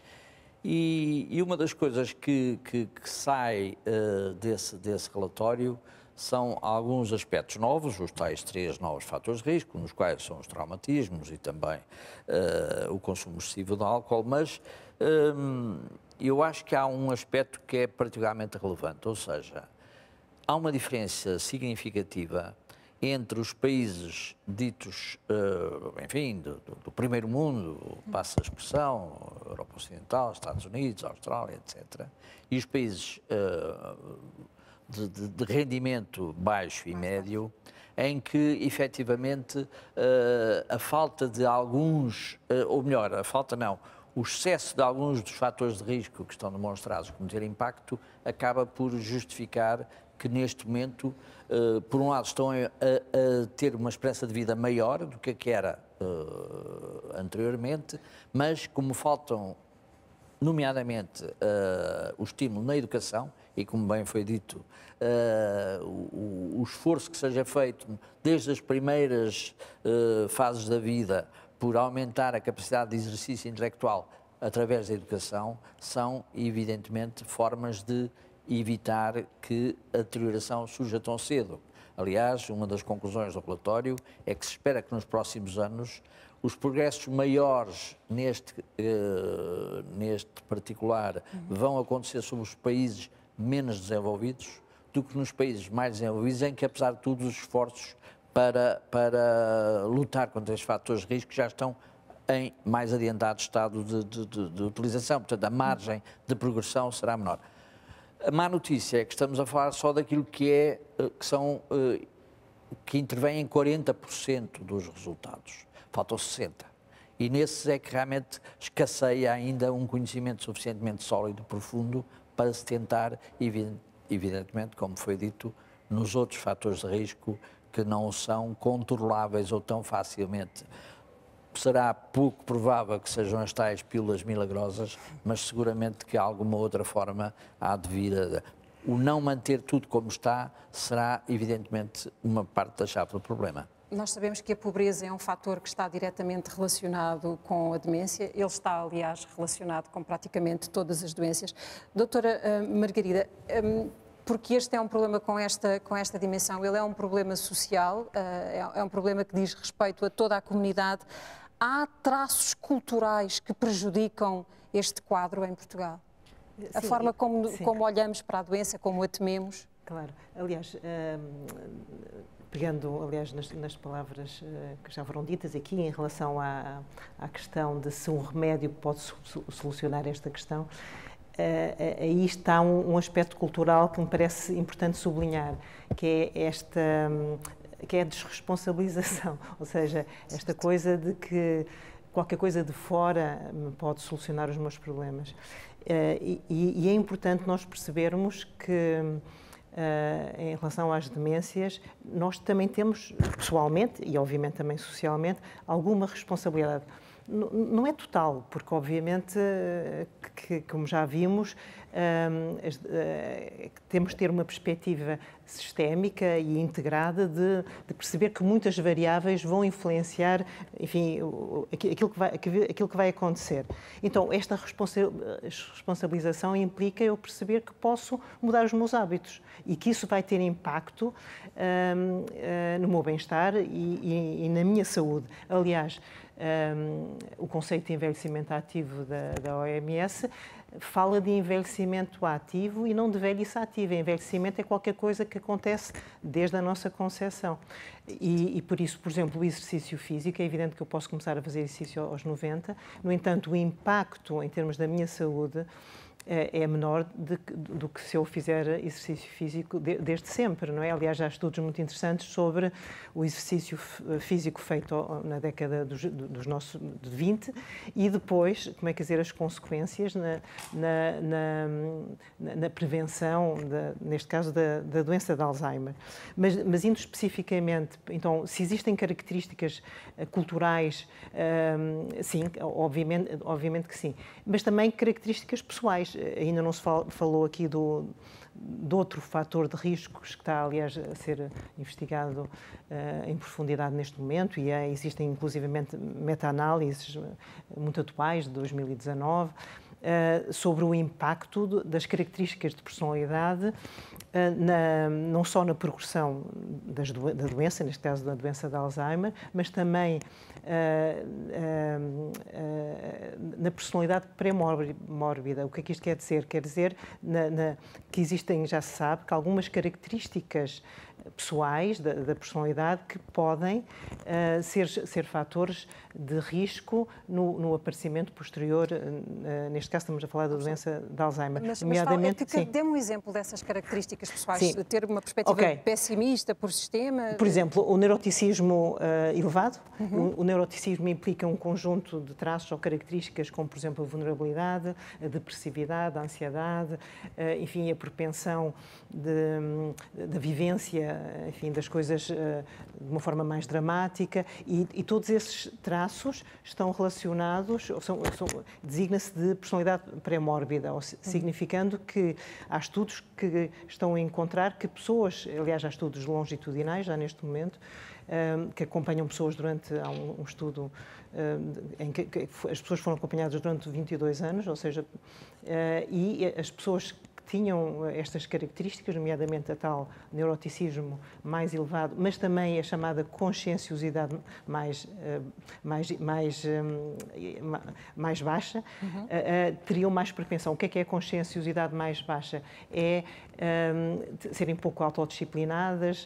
E, e uma das coisas que, que, que sai uh, desse, desse relatório são alguns aspectos novos, os tais três novos fatores de risco, nos quais são os traumatismos e também uh, o consumo excessivo de álcool, mas um, eu acho que há um aspecto que é particularmente relevante, ou seja, há uma diferença significativa entre os países ditos, uh, enfim, do, do primeiro mundo, passa a expressão, Europa Ocidental, Estados Unidos, Austrália, etcétera, e os países uh, de, de, de rendimento baixo e médio, em que, efetivamente, uh, a falta de alguns, uh, ou melhor, a falta não, o excesso de alguns dos fatores de risco que estão demonstrados como ter impacto, acaba por justificar que neste momento, uh, por um lado, estão a, a ter uma esperança de vida maior do que a que era uh, anteriormente, mas como faltam, nomeadamente, uh, o estímulo na educação, e como bem foi dito, uh, o, o esforço que seja feito desde as primeiras uh, fases da vida por aumentar a capacidade de exercício intelectual através da educação, são, evidentemente, formas de evitar que a deterioração surja tão cedo. Aliás, uma das conclusões do relatório é que se espera que nos próximos anos os progressos maiores neste, uh, neste particular uhum. vão acontecer sobre os países menos desenvolvidos do que nos países mais desenvolvidos, em que, apesar de tudo, os esforços para, para lutar contra estes fatores de risco que já estão em mais adiantado estado de, de, de, de utilização. Portanto, a margem de progressão será menor. A má notícia é que estamos a falar só daquilo que, é, que, são, que intervém em quarenta por cento dos resultados. Faltam sessenta por cento. E nesses é que realmente escasseia ainda um conhecimento suficientemente sólido, profundo, para se tentar, evidentemente, como foi dito, nos outros fatores de risco que não são controláveis ou tão facilmente. Será pouco provável que sejam as tais pílulas milagrosas, mas seguramente que alguma outra forma há de vir a... O não manter tudo como está será, evidentemente, uma parte da chave do problema. Nós sabemos que a pobreza é um fator que está diretamente relacionado com a demência. Ele está, aliás, relacionado com praticamente todas as doenças. Doutora uh, Margarida, um, porque este é um problema com esta, com esta dimensão, ele é um problema social, uh, é, é um problema que diz respeito a toda a comunidade. Há traços culturais que prejudicam este quadro em Portugal? A Sim, forma como, sim. como olhamos para a doença, como a tememos? Claro. Aliás, hum, pegando, aliás, nas, nas palavras uh, que já foram ditas aqui em relação à, à questão de se um remédio pode solucionar esta questão, uh, aí está um, um aspecto cultural que me parece importante sublinhar, que é esta... Um, que é a desresponsabilização, ou seja, esta coisa de que qualquer coisa de fora pode solucionar os meus problemas. E, e é importante nós percebermos que, em relação às demências, nós também temos, pessoalmente e obviamente também socialmente, alguma responsabilidade. Não é total, porque obviamente, que, como já vimos, um, temos de ter uma perspectiva sistémica e integrada de, de perceber que muitas variáveis vão influenciar, enfim, aquilo que vai, aquilo que vai acontecer. Então, esta responsa responsabilização implica eu perceber que posso mudar os meus hábitos e que isso vai ter impacto um, uh, no meu bem-estar e, e, e na minha saúde. Aliás, Um, o conceito de envelhecimento ativo da, da O M S fala de envelhecimento ativo e não de velhice ativa. Envelhecimento é qualquer coisa que acontece desde a nossa concepção. E, e por isso, por exemplo, o exercício físico, é evidente que eu posso começar a fazer exercício aos noventa, no entanto, o impacto em termos da minha saúde é menor de, do que se eu fizer exercício físico de, desde sempre, não é? Aliás, já há estudos muito interessantes sobre o exercício físico feito na década dos, dos nossos de vinte e depois, como é que dizer, as consequências na, na, na, na prevenção, da, neste caso, da, da doença de Alzheimer. Mas, mas indo especificamente, então, se existem características culturais, um, sim, obviamente, obviamente que sim, mas também características pessoais. Ainda não se falou aqui do, de outro fator de riscos que está, aliás, a ser investigado uh, em profundidade neste momento e é, existem, inclusivamente, meta-análises muito atuais, de dois mil e dezanove, uh, sobre o impacto de, das características de personalidade, uh, na, não só na progressão das do, da doença, neste caso da doença de Alzheimer, mas também Uh, uh, uh, na personalidade pré-mórbida. O que é que isto quer dizer? Quer dizer na, na, que existem, já se sabe, que algumas características pessoais da, da personalidade que podem uh, ser, ser fatores de risco no, no aparecimento posterior, uh, neste caso estamos a falar da doença de Alzheimer. Mas, nomeadamente, mas dê-me um exemplo dessas características pessoais, sim. ter uma perspectiva okay. pessimista por sistema... Por exemplo, o neuroticismo uh, elevado. Uhum. O, o neuroticismo implica um conjunto de traços ou características como, por exemplo, a vulnerabilidade, a depressividade, a ansiedade, uh, enfim, a propensão da vivência, enfim, das coisas uh, de uma forma mais dramática e, e todos esses traços estão relacionados, são, são, designa-se de personalidade pré-mórbida, uhum. significando que há estudos que estão a encontrar que pessoas, aliás, há estudos longitudinais já neste momento, um, que acompanham pessoas durante, há um, um estudo um, em que, que as pessoas foram acompanhadas durante vinte e dois anos, ou seja, uh, e as pessoas tinham estas características, nomeadamente a tal neuroticismo mais elevado, mas também a chamada conscienciosidade mais, mais, mais, mais baixa, uhum. teriam mais propensão. O que é que é a conscienciosidade mais baixa? É um, serem pouco autodisciplinadas,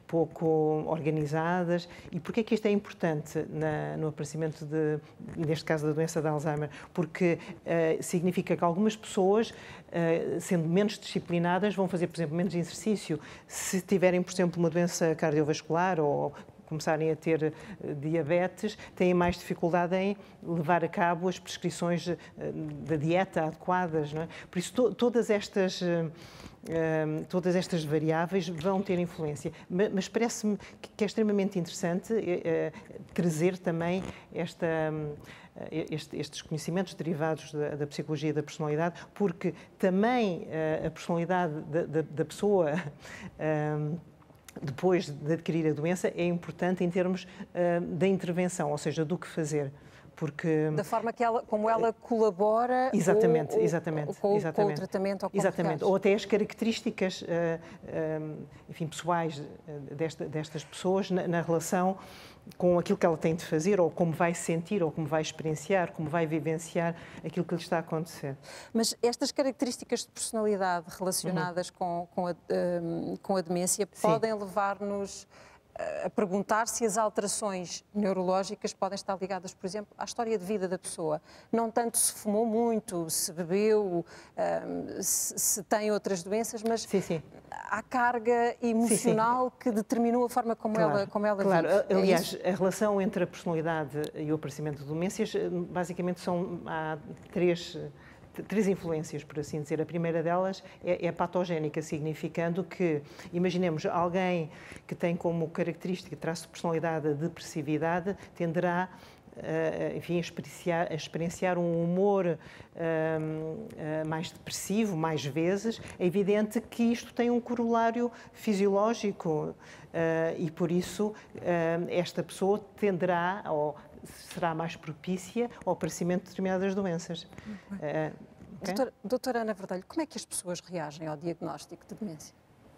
pouco organizadas. E porquê é que isto é importante na, no aparecimento, de, neste caso, da doença de Alzheimer? Porque uh, significa que algumas pessoas, uh, sendo menos disciplinadas, vão fazer, por exemplo, menos exercício. Se tiverem, por exemplo, uma doença cardiovascular ou começarem a ter uh, diabetes, têm mais dificuldade em levar a cabo as prescrições uh, da dieta adequadas, não é? Por isso, to todas estas... Uh, Uh, todas estas variáveis vão ter influência, mas, mas parece-me que, que é extremamente interessante uh, uh, trazer também esta, uh, este, estes conhecimentos derivados da, da psicologia da personalidade, porque também uh, a personalidade da, da, da pessoa uh, depois de adquirir a doença é importante em termos uh, da intervenção, ou seja, do que fazer. Porque, da forma que ela, como ela colabora exatamente, ou, exatamente, ou, com, exatamente, com o tratamento ou com exatamente, o ou até as características uh, uh, enfim, pessoais desta, destas pessoas na, na relação com aquilo que ela tem de fazer, ou como vai sentir, ou como vai experienciar, como vai vivenciar aquilo que lhe está a acontecer. Mas estas características de personalidade relacionadas uhum. com, com, a, um, com a demência Sim. podem levar-nos a perguntar se as alterações neurológicas podem estar ligadas, por exemplo, à história de vida da pessoa. Não tanto se fumou muito, se bebeu, um, se, se tem outras doenças, mas sim, sim. à carga emocional sim, sim. que determinou a forma como claro, ela, como ela claro. vive. Aliás, é a relação entre a personalidade e o aparecimento de demências, basicamente são, há três... Três influências, por assim dizer. A primeira delas é, é patogénica, significando que, imaginemos, alguém que tem como característica, traço de personalidade, a depressividade, tenderá uh, enfim, a experienciar, a experienciar um humor uh, uh, mais depressivo, mais vezes. É evidente que isto tem um corolário fisiológico uh, e, por isso, uh, esta pessoa tenderá, ou será mais propícia ao aparecimento de determinadas doenças. Uh, okay? Doutora, doutora Ana Verdelho, como é que as pessoas reagem ao diagnóstico de demência?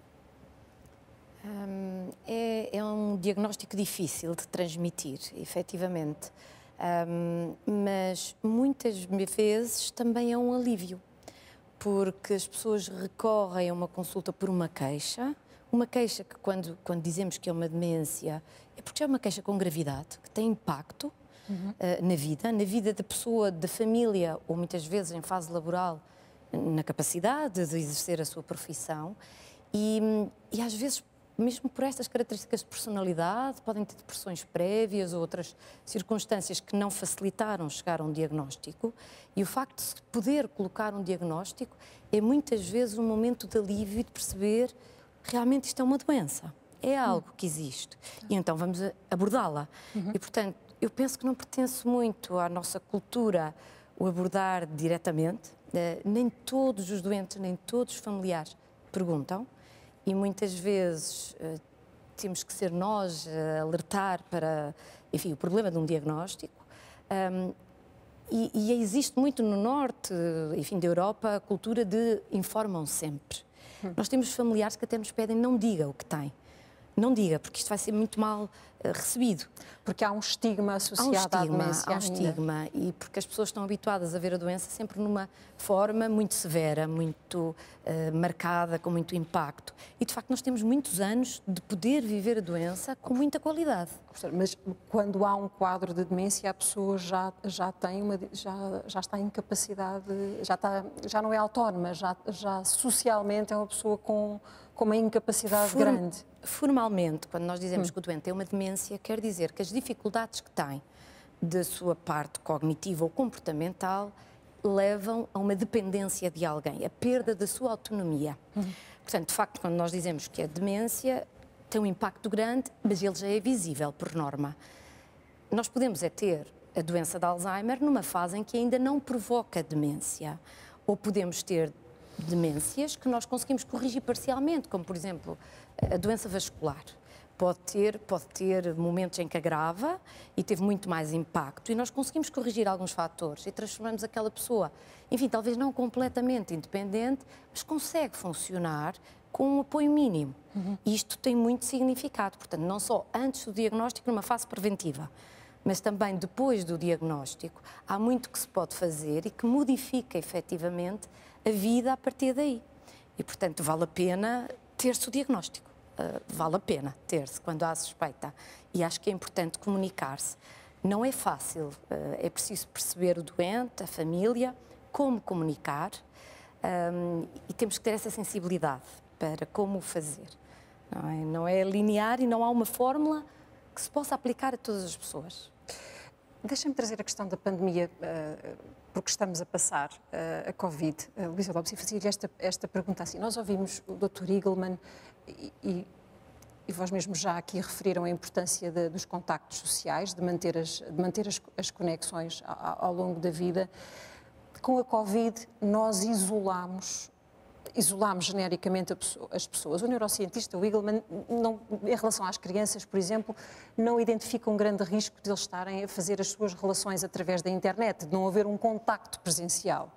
Um, é, é um diagnóstico difícil de transmitir, efetivamente, um, mas muitas vezes também é um alívio, porque as pessoas recorrem a uma consulta por uma queixa, uma queixa que quando, quando dizemos que é uma demência, é porque é uma queixa com gravidade, que tem impacto uhum. uh, na vida, na vida da pessoa, da família, ou muitas vezes em fase laboral, na capacidade de exercer a sua profissão. E, e às vezes, mesmo por estas características de personalidade, podem ter depressões prévias ou outras circunstâncias que não facilitaram chegar a um diagnóstico. E o facto de se poder colocar um diagnóstico é muitas vezes um momento de alívio e de perceber que realmente isto é uma doença. É algo que existe e então vamos abordá-la. Uhum. E, portanto, eu penso que não pertence muito à nossa cultura o abordar diretamente. Uh, nem todos os doentes, nem todos os familiares perguntam e muitas vezes uh, temos que ser nós a alertar para, enfim, o problema de um diagnóstico. Um, e, e existe muito no norte, enfim, da Europa, a cultura de informam sempre. Uhum. Nós temos familiares que até nos pedem não diga o que tem. Não diga, porque isto vai ser muito mal uh, recebido. Porque há um estigma associado há um estigma, à demência. Há um estigma, e porque as pessoas estão habituadas a ver a doença sempre numa forma muito severa, muito uh, marcada, com muito impacto. E, de facto, nós temos muitos anos de poder viver a doença com muita qualidade. Mas quando há um quadro de demência, a pessoa já, já, tem uma, já, já está em capacidade, já, está, já não é autónoma, já, já socialmente é uma pessoa com, com uma incapacidade Form, grande. Formalmente, quando nós dizemos hum. que o doente tem uma demência, quer dizer que as dificuldades que tem da sua parte cognitiva ou comportamental levam a uma dependência de alguém, a perda da sua autonomia. Uhum. Portanto, de facto, quando nós dizemos que é demência, tem um impacto grande, mas ele já é visível, por norma. Nós podemos é ter a doença de Alzheimer numa fase em que ainda não provoca demência. Ou podemos ter demências que nós conseguimos corrigir parcialmente, como, por exemplo, a doença vascular. Pode ter, pode ter momentos em que agrava e teve muito mais impacto e nós conseguimos corrigir alguns fatores e transformamos aquela pessoa, enfim, talvez não completamente independente, mas consegue funcionar com um apoio mínimo. Uhum. E isto tem muito significado, portanto, não só antes do diagnóstico, numa fase preventiva, mas também depois do diagnóstico, há muito que se pode fazer e que modifica efetivamente a vida a partir daí. E, portanto, vale a pena ter-se o diagnóstico. uh, vale a pena ter-se quando há suspeita. E acho que é importante comunicar-se. Não é fácil, uh, é preciso perceber o doente, a família, como comunicar, um, e temos que ter essa sensibilidade para como fazer. Não é, não é linear e não há uma fórmula que se possa aplicar a todas as pessoas. Deixa-me trazer a questão da pandemia, porque estamos a passar a Covid. Luísa Lopes, e fazia-lhe esta, esta pergunta assim. Nós ouvimos o doutor Eagleman e, e, e vós mesmos já aqui referiram a importância de, dos contactos sociais, de manter as, de manter as, as conexões ao, ao longo da vida. Com a Covid, nós isolamos isolamos genericamente as pessoas. O neurocientista, o Eagleman, não, em relação às crianças, por exemplo, não identifica um grande risco de eles estarem a fazer as suas relações através da internet, de não haver um contacto presencial.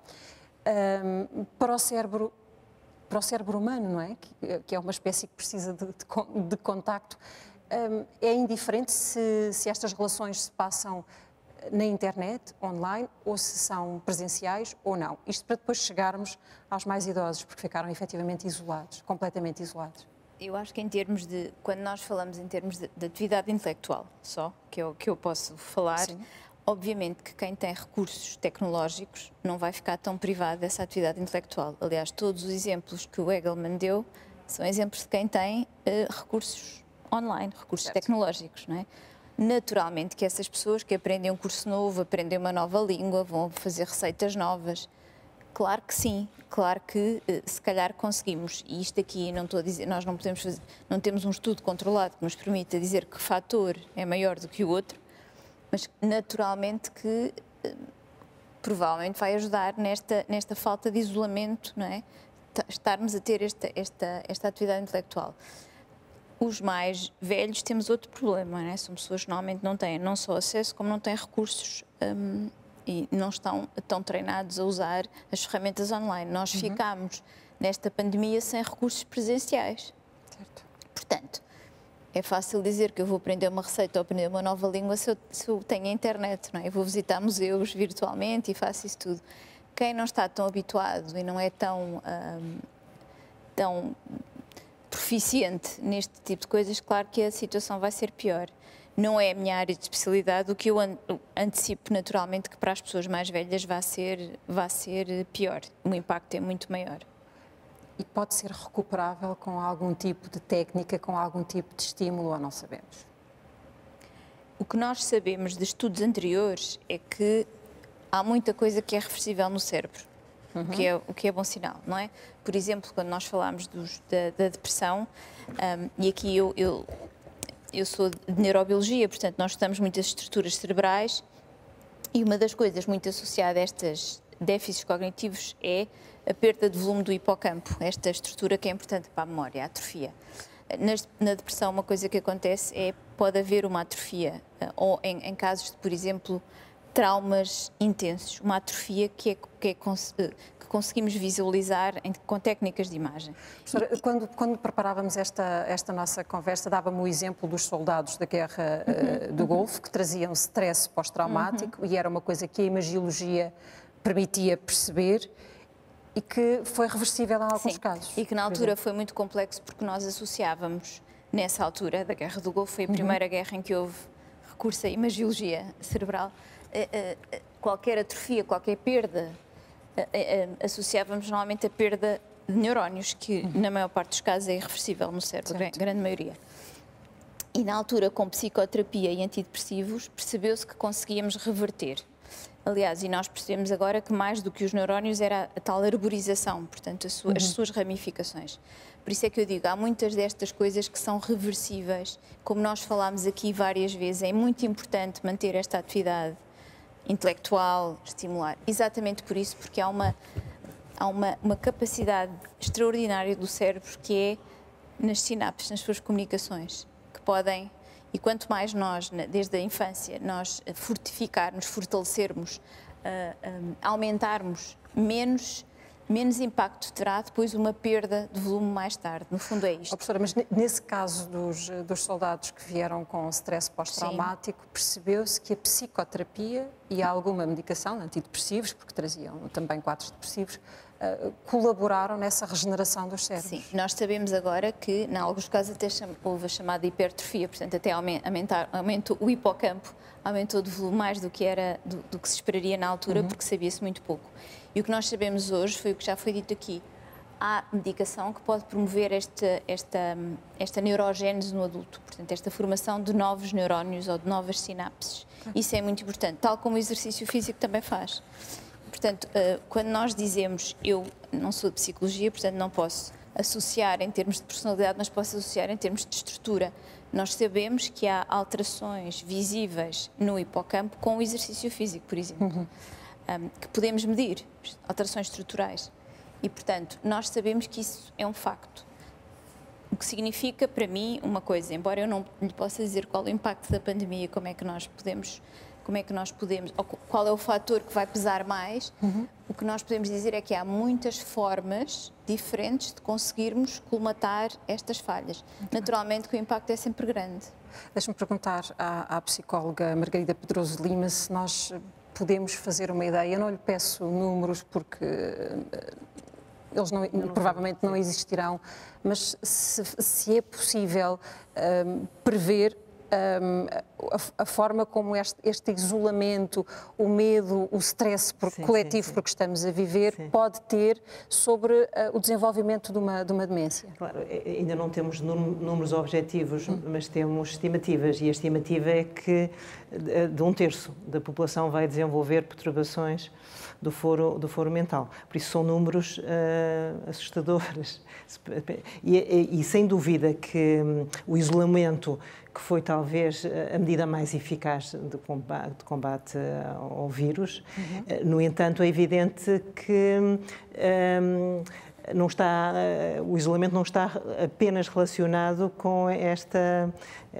Um, para o cérebro, para o cérebro humano, não é? Que, que é uma espécie que precisa de, de, de contacto, um, é indiferente se, se estas relações se passam na internet, online, ou se são presenciais ou não. Isto para depois chegarmos aos mais idosos, porque ficaram efetivamente isolados, completamente isolados. Eu acho que em termos de, quando nós falamos em termos de, de atividade intelectual só, que eu, que eu posso falar, sim, obviamente que quem tem recursos tecnológicos não vai ficar tão privado dessa atividade intelectual. Aliás, todos os exemplos que o Eagleman deu são exemplos de quem tem uh, recursos online, recursos certo. tecnológicos, não é? Naturalmente que essas pessoas que aprendem um curso novo, aprendem uma nova língua, vão fazer receitas novas. Claro que sim, claro que se calhar conseguimos. E isto aqui, não estou a dizer, nós não podemos fazer, não temos um estudo controlado que nos permita dizer que fator é maior do que o outro, mas naturalmente que provavelmente vai ajudar nesta, nesta falta de isolamento, não é? Estarmos a ter esta, esta, esta atividade intelectual. Os mais velhos temos outro problema, não é? São pessoas que normalmente não têm não só acesso, como não têm recursos um, e não estão tão treinados a usar as ferramentas online. Nós uhum. ficámos nesta pandemia sem recursos presenciais. Certo. Portanto, é fácil dizer que eu vou aprender uma receita ou aprender uma nova língua se eu, se eu tenho a internet, não é? Eu vou visitar museus virtualmente e faço isso tudo. Quem não está tão habituado e não é tão... Um, tão proficiente neste tipo de coisas, claro que a situação vai ser pior. Não é a minha área de especialidade, o que eu antecipo naturalmente que para as pessoas mais velhas vai ser, vai ser pior, o impacto é muito maior. E pode ser recuperável com algum tipo de técnica, com algum tipo de estímulo, ou não sabemos? O que nós sabemos de estudos anteriores é que há muita coisa que é reversível no cérebro. Uhum. O, que é, o que é bom sinal, não é? Por exemplo, quando nós falámos dos, da, da depressão, um, e aqui eu, eu, eu sou de neurobiologia, portanto nós estudamos muitas estruturas cerebrais e uma das coisas muito associada a estes déficits cognitivos é a perda de volume do hipocampo, esta estrutura que é importante para a memória, a atrofia. Na, na depressão uma coisa que acontece é pode haver uma atrofia, ou em, em casos de, por exemplo, traumas intensos, uma atrofia que, é, que, é, que conseguimos visualizar em, com técnicas de imagem. Professora, e, quando, quando preparávamos esta, esta nossa conversa, dava-me o exemplo dos soldados da guerra uhum, uh, do Golfo, que traziam stress pós-traumático, uhum. e era uma coisa que a imagiologia permitia perceber e que foi reversível em alguns Sim, casos. E que na altura foi muito complexo porque nós associávamos, nessa altura da guerra do Golfo, foi a primeira uhum. guerra em que houve recurso à imagiologia cerebral, qualquer atrofia, qualquer perda, associávamos normalmente a perda de neurónios, que uhum. na maior parte dos casos é irreversível no cérebro, a grande maioria. E na altura, com psicoterapia e antidepressivos, percebeu-se que conseguíamos reverter. Aliás, e nós percebemos agora que mais do que os neurónios era a tal arborização, portanto, as suas, uhum. as suas ramificações. Por isso é que eu digo, há muitas destas coisas que são reversíveis, como nós falámos aqui várias vezes, é muito importante manter esta atividade intelectual, estimular. Exatamente por isso, porque há uma, há uma, uma capacidade extraordinária do cérebro que é nas sinapses, nas suas comunicações, que podem, e quanto mais nós, desde a infância, nós fortificarmos, fortalecermos, uh, um, aumentarmos, menos menos impacto terá depois uma perda de volume mais tarde. No fundo é isto. Oh, professora, mas nesse caso dos, dos soldados que vieram com stress pós-traumático, percebeu-se que a psicoterapia e alguma medicação, antidepressivos, porque traziam também quadros depressivos, uh, colaboraram nessa regeneração dos cérebros? Sim, nós sabemos agora que, em alguns casos, até houve a chamada hipertrofia, portanto, até aumentar, aumentou o hipocampo, aumentou de volume mais do que, era, do, do que se esperaria na altura, uhum. porque sabia-se muito pouco. E o que nós sabemos hoje foi o que já foi dito aqui. Há medicação que pode promover esta, esta, esta neurogénese no adulto, portanto, esta formação de novos neurónios ou de novas sinapses. Isso é muito importante, tal como o exercício físico também faz. Portanto, quando nós dizemos, eu não sou de psicologia, portanto não posso associar em termos de personalidade, mas posso associar em termos de estrutura. Nós sabemos que há alterações visíveis no hipocampo com o exercício físico, por exemplo. Uhum. Um, que podemos medir, alterações estruturais. E, portanto, nós sabemos que isso é um facto. O que significa, para mim, uma coisa, embora eu não lhe possa dizer qual é o impacto da pandemia, como é que nós podemos, como é que nós podemos, ou qual é o fator que vai pesar mais, uhum. o que nós podemos dizer é que há muitas formas diferentes de conseguirmos colmatar estas falhas. Muito Naturalmente bem. Que o impacto é sempre grande. Deixe-me perguntar à, à psicóloga Margarida Pedroso Lima se nós podemos fazer uma ideia. Eu não lhe peço números porque eles não, não, provavelmente não existirão, mas se, se é possível um, prever um, a, a forma como este, este isolamento, o medo, o stress por, sim, coletivo sim, sim. porque estamos a viver, sim. pode ter sobre uh, o desenvolvimento de uma, de uma demência. Claro, ainda não temos números objetivos, hum. mas temos estimativas, e a estimativa é que de um terço da população vai desenvolver perturbações do foro, do foro mental. Por isso são números uh, assustadores. E, e, e sem dúvida que um, o isolamento, que foi talvez a medida mais eficaz de combate, de combate ao vírus, uhum. no entanto é evidente que um, não está, o isolamento não está apenas relacionado com esta,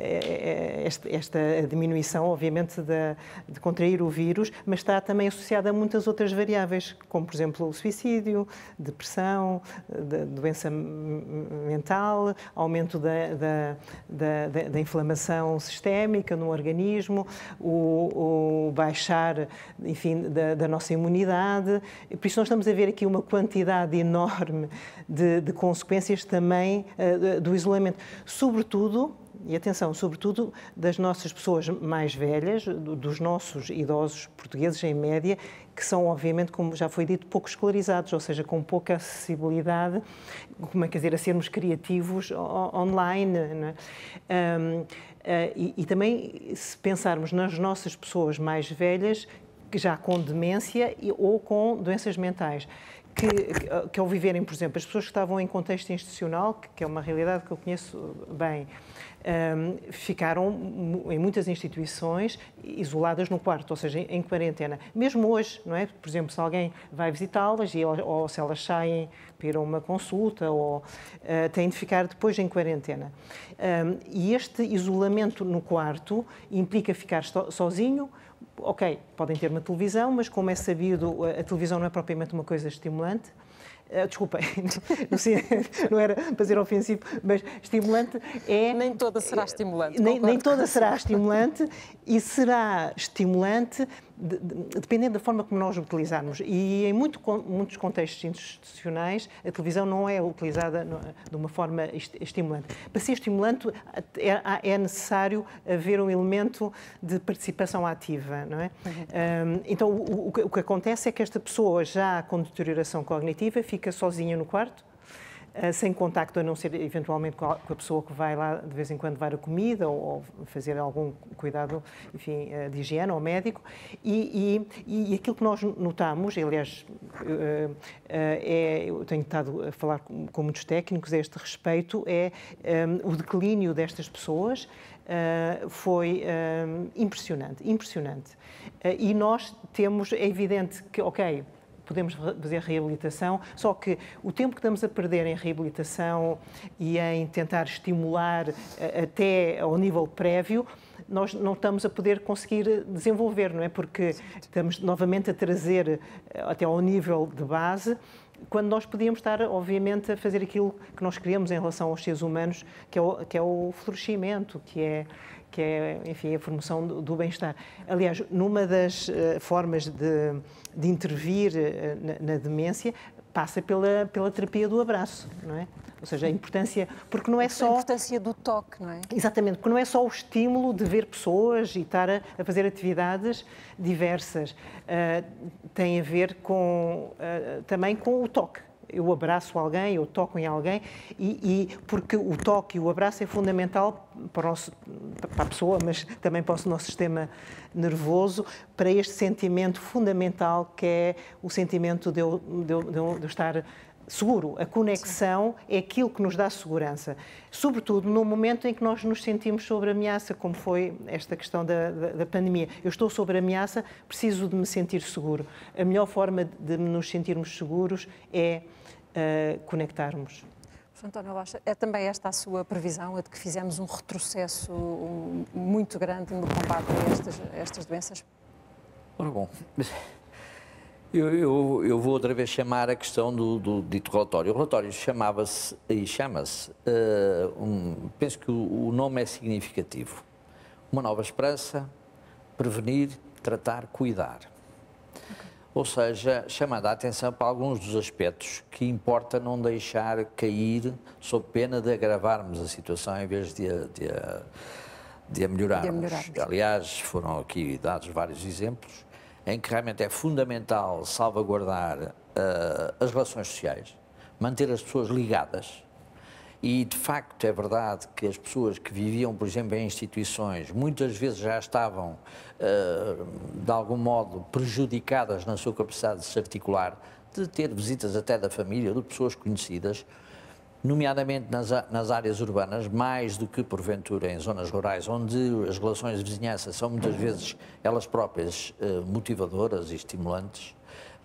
esta, esta diminuição, obviamente, de, de contrair o vírus, mas está também associada a muitas outras variáveis, como, por exemplo, o suicídio, depressão, de, doença mental, aumento da, da, da, da inflamação sistémica no organismo, o, o baixar, enfim, da, da nossa imunidade. Por isso nós estamos a ver aqui uma quantidade enorme De, de consequências também uh, do isolamento, sobretudo, e atenção, sobretudo das nossas pessoas mais velhas, do, dos nossos idosos portugueses em média, que são, obviamente, como já foi dito, pouco escolarizados, ou seja, com pouca acessibilidade, como é que dizer, a sermos criativos online, não é? Um, uh, e, e também, se pensarmos nas nossas pessoas mais velhas, que já com demência ou com doenças mentais, Que, que ao viverem, por exemplo, as pessoas que estavam em contexto institucional, que, que é uma realidade que eu conheço bem, um, ficaram em muitas instituições isoladas no quarto, ou seja, em, em quarentena. Mesmo hoje, não é? Por exemplo, se alguém vai visitá-las e, ou, ou se elas saem para uma consulta, ou uh, têm de ficar depois em quarentena. Um, e este isolamento no quarto implica ficar so, sozinho. Ok, podem ter uma televisão, mas como é sabido, a televisão não é propriamente uma coisa estimulante. Uh, desculpem, não, sei, não era para ser ofensivo, mas estimulante é... Nem toda será estimulante. Nem, nem toda será estimulante e será estimulante de, de, dependendo da forma como nós utilizarmos. E em muito, muitos contextos institucionais, a televisão não é utilizada no, de uma forma estimulante. Para ser estimulante, é, é necessário haver um elemento de participação ativa, não é? Uhum. Um, então, o, o, o que acontece é que esta pessoa, já com deterioração cognitiva, fica sozinha no quarto, sem contacto, a não ser eventualmente com a pessoa que vai lá de vez em quando dar a comida ou fazer algum cuidado, enfim, de higiene ao médico. E, e, e aquilo que nós notamos, aliás, é, eu tenho estado a falar com muitos técnicos a este respeito, é um, o declínio destas pessoas uh, foi um, impressionante, impressionante. Uh, e nós temos, é evidente que, ok, podemos fazer reabilitação, só que o tempo que estamos a perder em reabilitação e em tentar estimular até ao nível prévio, nós não estamos a poder conseguir desenvolver, não é? Porque estamos novamente a trazer até ao nível de base quando nós podíamos estar, obviamente, a fazer aquilo que nós queríamos em relação aos seres humanos, que é o, que é o florescimento, que é, que é, enfim, a promoção do, do bem-estar. Aliás, numa das uh, formas de, de intervir uh, na, na demência, passa pela, pela terapia do abraço, não é? Ou seja, a importância, porque não é só... A importância do toque, não é? Exatamente, porque não é só o estímulo de ver pessoas e estar a, a fazer atividades diversas. Uh, tem a ver com, uh, também com o toque. Eu abraço alguém, eu toco em alguém, e, e porque o toque e o abraço é fundamental para, o nosso, para a pessoa, mas também para o nosso sistema nervoso, para este sentimento fundamental que é o sentimento de eu, de eu, de eu, de eu estar seguro. A conexão Sim. é aquilo que nos dá segurança, sobretudo no momento em que nós nos sentimos sob ameaça, como foi esta questão da, da, da pandemia. Eu estou sob ameaça, preciso de me sentir seguro. A melhor forma de nos sentirmos seguros é uh, conectarmos. António Lacha, é também esta a sua previsão, a de que fizemos um retrocesso muito grande no combate a estas, a estas doenças? Ora bom, eu, eu, eu vou outra vez chamar a questão do, do dito relatório. O relatório chamava-se, e chama-se, uh, um, penso que o, o nome é significativo. Uma nova esperança, prevenir, tratar, cuidar. Ou seja, chamando a atenção para alguns dos aspectos que importa não deixar cair sob pena de agravarmos a situação em vez de a, de a, de a melhorarmos. De melhorarmos. Aliás, foram aqui dados vários exemplos em que realmente é fundamental salvaguardar uh, as relações sociais, manter as pessoas ligadas. E, de facto, é verdade que as pessoas que viviam, por exemplo, em instituições, muitas vezes já estavam, uh, de algum modo, prejudicadas na sua capacidade de se articular, de ter visitas até da família, de pessoas conhecidas, nomeadamente nas, nas áreas urbanas, mais do que, porventura, em zonas rurais, onde as relações de vizinhança são, muitas vezes, elas próprias uh, motivadoras e estimulantes.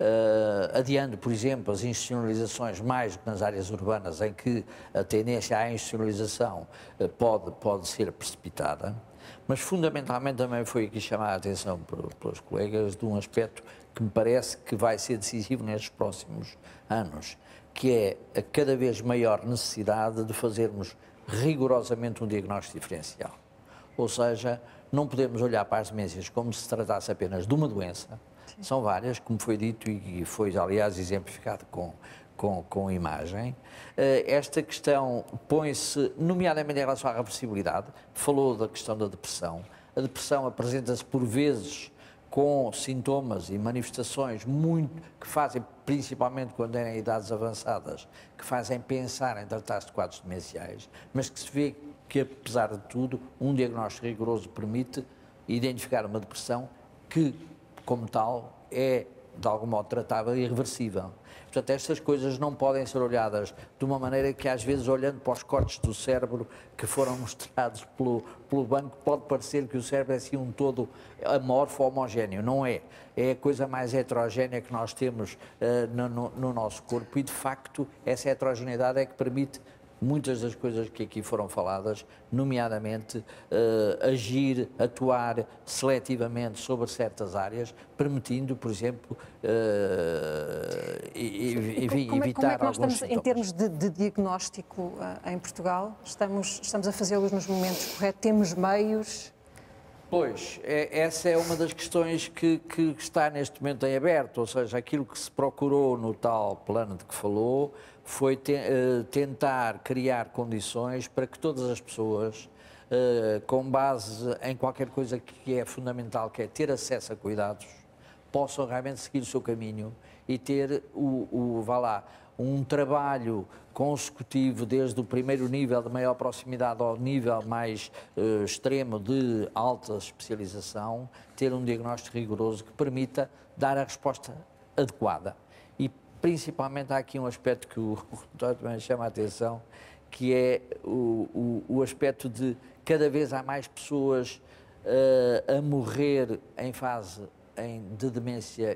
Uh, adiando, por exemplo, as institucionalizações mais do que nas áreas urbanas, em que a tendência à institucionalização uh, pode, pode ser precipitada, mas fundamentalmente também foi aqui chamar a atenção por, pelos colegas de um aspecto que me parece que vai ser decisivo nestes próximos anos, que é a cada vez maior necessidade de fazermos rigorosamente um diagnóstico diferencial. Ou seja, não podemos olhar para as demências como se tratasse apenas de uma doença. São várias, como foi dito e foi, aliás, exemplificado com, com, com imagem. Esta questão põe-se, nomeadamente em relação à reversibilidade, falou da questão da depressão. A depressão apresenta-se por vezes com sintomas e manifestações muito, que fazem, principalmente quando é em idades avançadas, que fazem pensar em tratar-se de quadros demenciais, mas que se vê que, apesar de tudo, um diagnóstico rigoroso permite identificar uma depressão que, como tal, é, de algum modo, tratável e irreversível. Portanto, estas coisas não podem ser olhadas de uma maneira que, às vezes, olhando para os cortes do cérebro que foram mostrados pelo, pelo banco, pode parecer que o cérebro é assim um todo amorfo, homogéneo. Não é. É a coisa mais heterogénea que nós temos uh, no, no, no nosso corpo e, de facto, essa heterogeneidade é que permite muitas das coisas que aqui foram faladas, nomeadamente uh, agir, atuar seletivamente sobre certas áreas, permitindo, por exemplo, uh, e, enfim, como, evitar como é que nós alguns estamos, sintomas. em termos de, de diagnóstico uh, em Portugal, estamos, estamos a fazê-los nos momentos corretos? Temos meios? Pois, é, essa é uma das questões que, que está neste momento em aberto, ou seja, aquilo que se procurou no tal plano de que falou foi te, uh, tentar criar condições para que todas as pessoas, uh, com base em qualquer coisa que é fundamental, que é ter acesso a cuidados, possam realmente seguir o seu caminho e ter o, o vá lá, um trabalho consecutivo desde o primeiro nível de maior proximidade ao nível mais uh, extremo de alta especialização, ter um diagnóstico rigoroso que permita dar a resposta adequada. E principalmente há aqui um aspecto que o relatório também chama a atenção, que é o, o, o aspecto de cada vez há mais pessoas uh, a morrer em fase em, de demência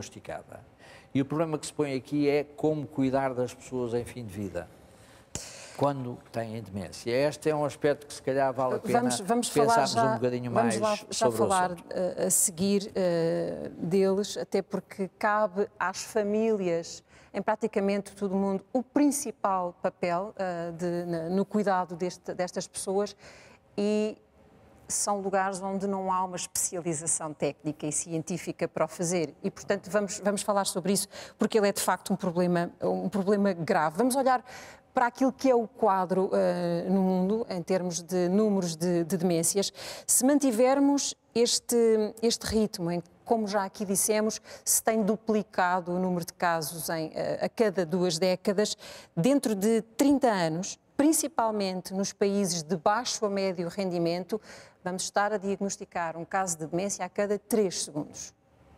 diagnosticada. E o problema que se põe aqui é como cuidar das pessoas em fim de vida. quando têm demência. Este é um aspecto que se calhar vale a pena vamos, vamos pensarmos falar já, um bocadinho vamos mais lá, já sobre falar o assunto. a, a seguir uh, deles, até porque cabe às famílias, em praticamente todo o mundo, o principal papel uh, de, na, no cuidado deste, destas pessoas, e são lugares onde não há uma especialização técnica e científica para o fazer. E, portanto, vamos, vamos falar sobre isso, porque ele é, de facto, um problema, um problema grave. Vamos olhar para aquilo que é o quadro uh, no mundo, em termos de números de, de demências. Se mantivermos este, este ritmo, em que, como já aqui dissemos, se tem duplicado o número de casos em, uh, a cada duas décadas, dentro de trinta anos, principalmente nos países de baixo a médio rendimento, vamos estar a diagnosticar um caso de demência a cada três segundos.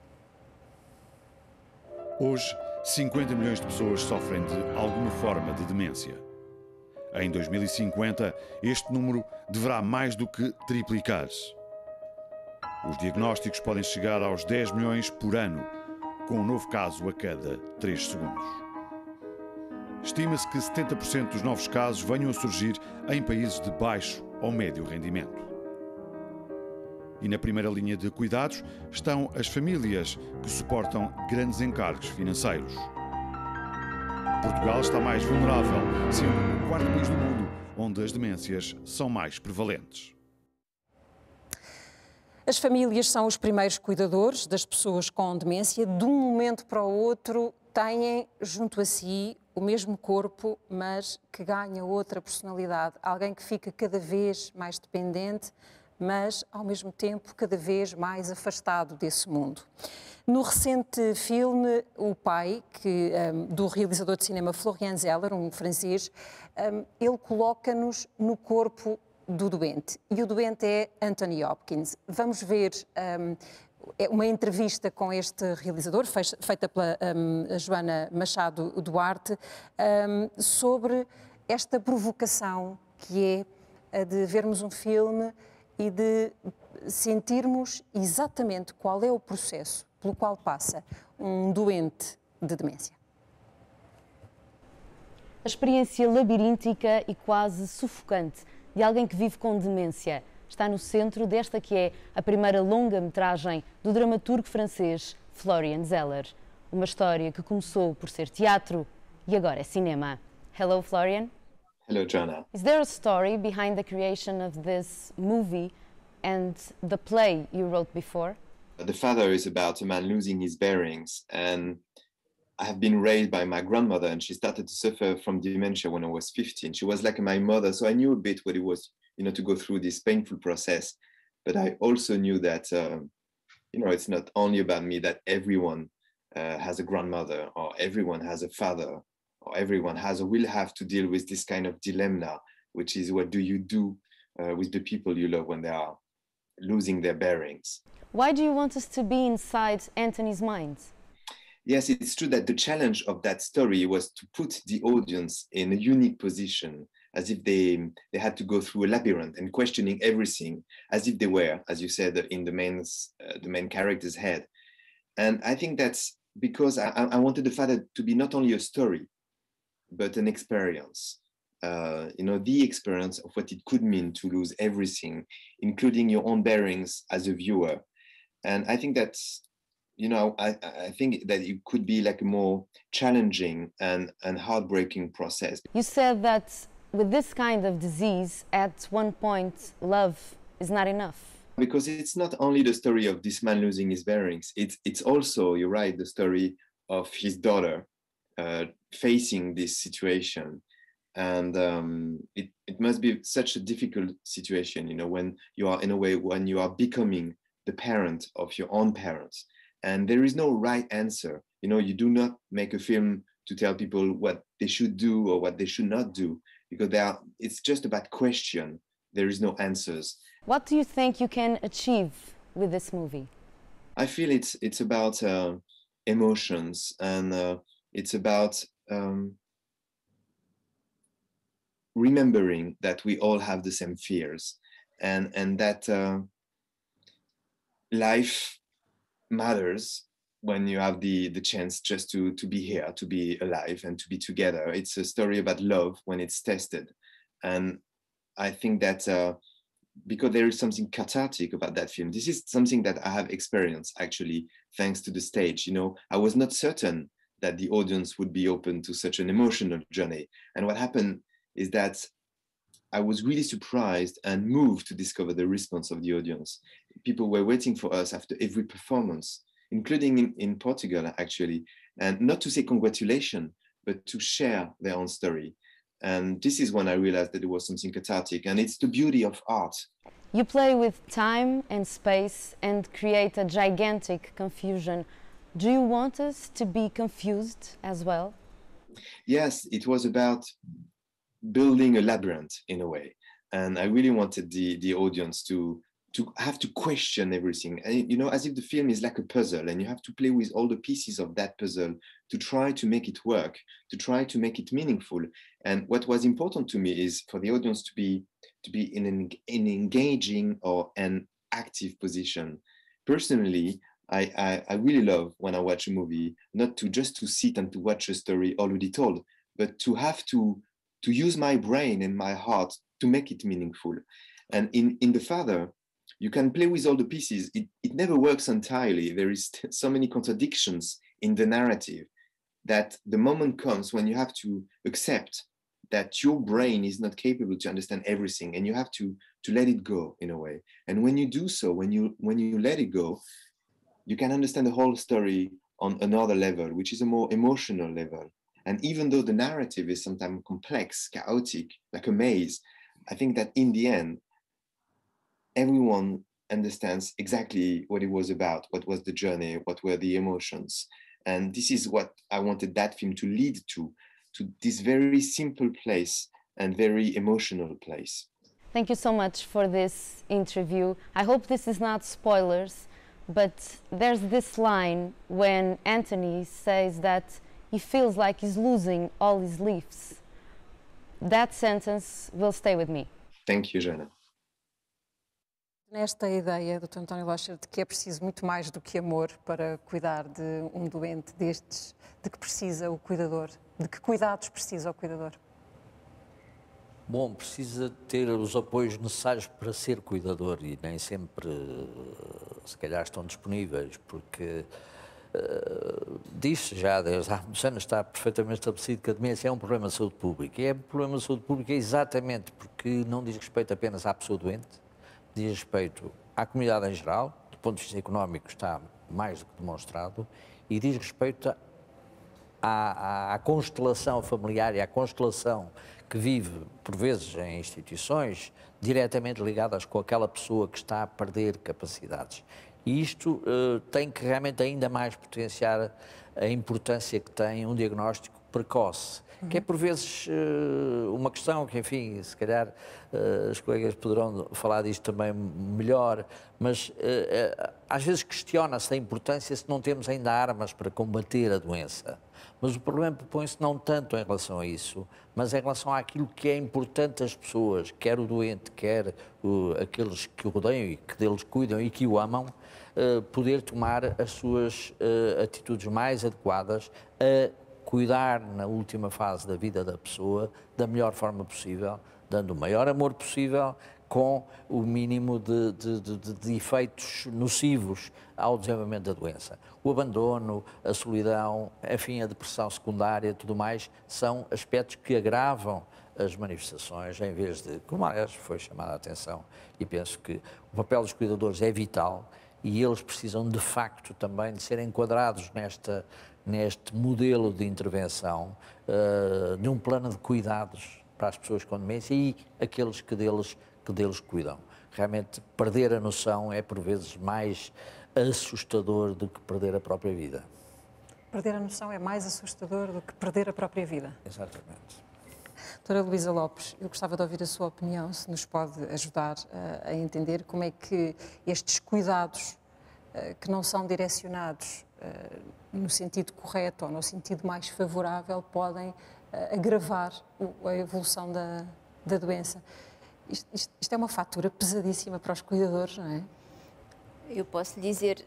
Hoje, cinquenta milhões de pessoas sofrem de alguma forma de demência. Em dois mil e cinquenta, este número deverá mais do que triplicar-se. Os diagnósticos podem chegar aos dez milhões por ano, com um novo caso a cada três segundos. Estima-se que setenta por cento dos novos casos venham a surgir em países de baixo ou médio rendimento. E na primeira linha de cuidados estão as famílias que suportam grandes encargos financeiros. Portugal está mais vulnerável, sendo o quarto país do mundo onde as demências são mais prevalentes. As famílias são os primeiros cuidadores das pessoas com demência. De um momento para o outro, têm junto a si o mesmo corpo, mas que ganha outra personalidade. Alguém que fica cada vez mais dependente, mas, ao mesmo tempo, cada vez mais afastado desse mundo. No recente filme O Pai, que, um, do realizador de cinema Florian Zeller, um francês, um, ele coloca-nos no corpo do doente. E o doente é Anthony Hopkins. Vamos ver um, uma entrevista com este realizador, feita pela um, Joana Machado Duarte, um, sobre esta provocação que é a de vermos um filme e de sentirmos exatamente qual é o processo pelo qual passa um doente de demência. A experiência labiríntica e quase sufocante de alguém que vive com demência está no centro desta que é a primeira longa-metragem do dramaturgo francês Florian Zeller. Uma história que começou por ser teatro e agora é cinema. Hello, Florian. Hello, Joanna. Is there a story behind the creation of this movie and the play you wrote before? The Father is about a man losing his bearings, and I have been raised by my grandmother, and she started to suffer from dementia when I was fifteen. She was like my mother, so I knew a bit what it was, you know, to go through this painful process. But I also knew that, uh, you know, it's not only about me, that everyone uh, has a grandmother, or everyone has a father, or everyone has or will have to deal with this kind of dilemma, which is what do you do uh, with the people you love when they are losing their bearings. Why do you want us to be inside Anthony's mind? Yes, it's true that the challenge of that story was to put the audience in a unique position, as if they, they had to go through a labyrinth and questioning everything, as if they were, as you said, in the, main, uh, the main character's head. And I think that's because I, I wanted the Father to be not only a story, but an experience. Uh, you know, the experience of what it could mean to lose everything, including your own bearings as a viewer. And I think that's, you know, I, I think that it could be like a more challenging and, and heartbreaking process. You said that with this kind of disease, at one point, love is not enough. Because it's not only the story of this man losing his bearings, it's, it's also, you're right, the story of his daughter uh, facing this situation. And um, it, it must be such a difficult situation, you know, when you are, in a way, when you are becoming the parent of your own parents. And there is no right answer. You know, you do not make a film to tell people what they should do or what they should not do, because they are, it's just about question. There is no answers. What do you think you can achieve with this movie? I feel it's, it's about uh, emotions, and uh, it's about um, remembering that we all have the same fears, and, and that uh, life matters, when you have the the chance just to to be here, to be alive, and to be together. It's a story about love when it's tested, and I think that uh, because there is something cathartic about that film. This is something that I have experienced actually, thanks to the stage. You know, I was not certain that the audience would be open to such an emotional journey, and what happened is that I was really surprised and moved to discover the response of the audience. People were waiting for us after every performance, including in, in Portugal, actually, and not to say congratulations, but to share their own story. And this is when I realized that there was something cathartic, and it's the beauty of art. You play with time and space and create a gigantic confusion. Do you want us to be confused as well? Yes, it was about building a labyrinth in a way, and I really wanted the the audience to to have to question everything, and you know, as if the film is like a puzzle, and you have to play with all the pieces of that puzzle to try to make it work, to try to make it meaningful. And what was important to me is for the audience to be to be in an, an engaging or an active position. Personally, I, I I really love when I watch a movie not to just to sit and to watch a story already told, but to have to to use my brain and my heart to make it meaningful. And in, in The Father, you can play with all the pieces. It, it never works entirely. There is so many contradictions in the narrative that the moment comes when you have to accept that your brain is not capable to understand everything, and you have to, to let it go in a way. And when you do so, when you, when you let it go, you can understand the whole story on another level, which is a more emotional level. And even though the narrative is sometimes complex, chaotic, like a maze, I think that in the end, everyone understands exactly what it was about, what was the journey, what were the emotions. And this is what I wanted that film to lead to, to this very simple place and very emotional place. Thank you so much for this interview. I hope this is not spoilers, but there's this line when Anthony says that he feels like he's losing all his leaves. That sentence will stay with me. Thank you, Joana. Nesta ideia, doutor António Locher, de que é preciso muito mais do que amor para cuidar de um doente destes, de que precisa o cuidador, de que cuidados precisa o cuidador? Bom, precisa ter os apoios necessários para ser cuidador e nem sempre, se calhar, estão disponíveis, porque Uh, diz-se já desde há muitos anos, está perfeitamente estabelecido que a demência é um problema de saúde pública. E é um problema de saúde pública exatamente porque não diz respeito apenas à pessoa doente, diz respeito à comunidade em geral, do ponto de vista económico está mais do que demonstrado, e diz respeito à, à, à constelação familiar e à constelação que vive, por vezes, em instituições diretamente ligadas com aquela pessoa que está a perder capacidades. E isto uh, tem que realmente ainda mais potenciar a importância que tem um diagnóstico precoce, uhum. que é por vezes uh, uma questão que, enfim, se calhar uh, os colegas poderão falar disto também melhor, mas uh, uh, às vezes questiona-se a importância se não temos ainda armas para combater a doença. Mas o problema põe-se não tanto em relação a isso, mas em relação àquilo que é importante às pessoas, quer o doente, quer o, aqueles que o rodeiam e que deles cuidam e que o amam, uh, poder tomar as suas uh, atitudes mais adequadas a cuidar na última fase da vida da pessoa da melhor forma possível, dando o maior amor possível, com o mínimo de, de, de, de efeitos nocivos ao desenvolvimento da doença. O abandono, a solidão, enfim, a depressão secundária e tudo mais, são aspectos que agravam as manifestações, em vez de, como aliás foi chamada a atenção, e penso que o papel dos cuidadores é vital e eles precisam de facto também de ser enquadrados nesta, neste modelo de intervenção, uh, num plano de cuidados para as pessoas com demência e aqueles que deles que deles cuidam. Realmente, perder a noção é, por vezes, mais assustador do que perder a própria vida. Perder a noção é mais assustador do que perder a própria vida? Exatamente. Doutora Luísa Lopes, eu gostava de ouvir a sua opinião, se nos pode ajudar uh, a entender como é que estes cuidados uh, que não são direcionados uh, no sentido correto ou no sentido mais favorável podem uh, agravar o, a evolução da, da doença. Isto, isto, isto é uma fatura pesadíssima para os cuidadores, não é? Eu posso lhe dizer,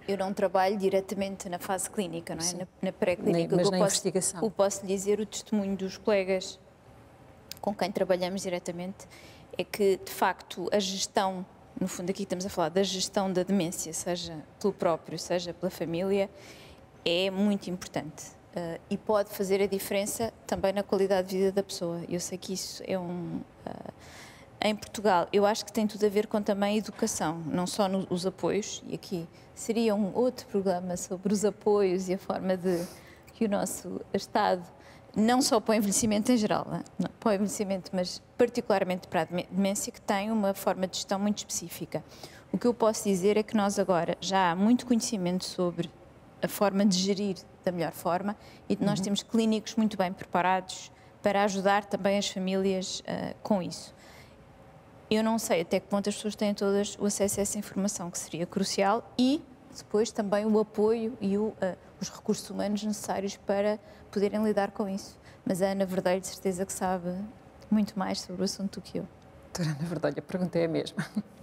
Eu não trabalho diretamente na fase clínica, não é? Na, na pré-clínica. Mas o na posso, investigação. O posso lhe dizer, o testemunho dos colegas com quem trabalhamos diretamente, é que, de facto, a gestão, no fundo aqui estamos a falar da gestão da demência, seja pelo próprio, seja pela família, é muito importante. Uh, e pode fazer a diferença também na qualidade de vida da pessoa. Eu sei que isso é um... Uh, em Portugal, eu acho que tem tudo a ver com também a educação, não só nos apoios, e aqui seria um outro programa sobre os apoios e a forma de que o nosso Estado, não só para o envelhecimento em geral, não, para o envelhecimento, mas particularmente para a demência, que tem uma forma de gestão muito específica. O que eu posso dizer é que nós agora já há muito conhecimento sobre a forma de gerir da melhor forma e nós uhum. temos clínicos muito bem preparados para ajudar também as famílias uh, com isso. Eu não sei até que ponto as pessoas têm todas o acesso a essa informação, que seria crucial, e depois também o apoio e o, uh, os recursos humanos necessários para poderem lidar com isso. Mas a Ana Verdelho, de certeza que sabe muito mais sobre o assunto do que eu. Doutora Ana Verdelho, a pergunta é a mesma.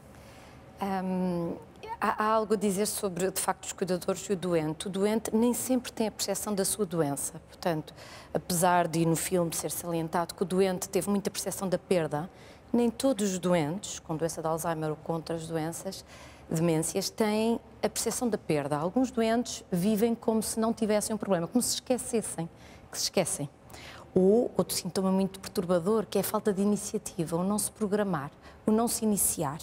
Um, há, há algo a dizer sobre, de facto, os cuidadores e o doente. O doente nem sempre tem a percepção da sua doença. Portanto, apesar de no filme ser salientado que o doente teve muita percepção da perda, nem todos os doentes, com doença de Alzheimer ou com outras doenças, demências, têm a percepção da perda. Alguns doentes vivem como se não tivessem um problema, como se esquecessem, que se esquecem. Ou outro sintoma muito perturbador, que é a falta de iniciativa, o não se programar, o não se iniciar.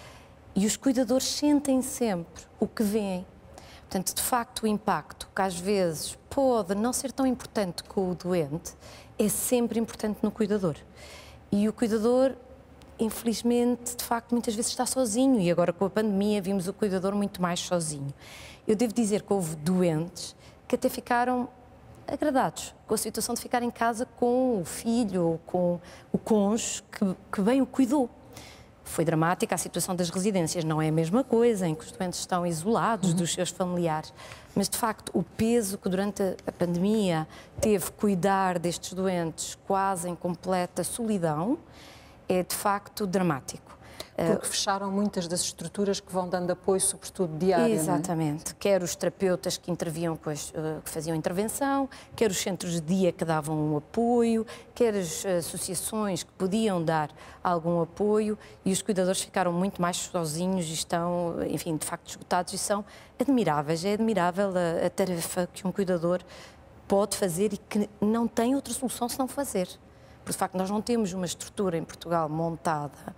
E os cuidadores sentem sempre o que veem. Portanto, de facto, o impacto, que às vezes pode não ser tão importante com o doente, é sempre importante no cuidador. E o cuidador, infelizmente, de facto, muitas vezes está sozinho, e agora com a pandemia vimos o cuidador muito mais sozinho. Eu devo dizer que houve doentes que até ficaram agradados com a situação de ficar em casa com o filho ou com o cônjuge que, que bem o cuidou. Foi dramática a situação das residências, não é a mesma coisa, em que os doentes estão isolados uhum. dos seus familiares, mas de facto o peso que durante a pandemia teve cuidar destes doentes quase em completa solidão é de facto dramático. Porque fecharam muitas das estruturas que vão dando apoio, sobretudo diário. Exatamente. Não é? Quer os terapeutas que interviam, com as, que faziam intervenção, quer os centros de dia que davam um apoio, quer as associações que podiam dar algum apoio, e os cuidadores ficaram muito mais sozinhos e estão, enfim, de facto esgotados, e são admiráveis. É admirável a, a tarefa que um cuidador pode fazer e que não tem outra solução senão fazer. Porque, de facto, nós não temos uma estrutura em Portugal montada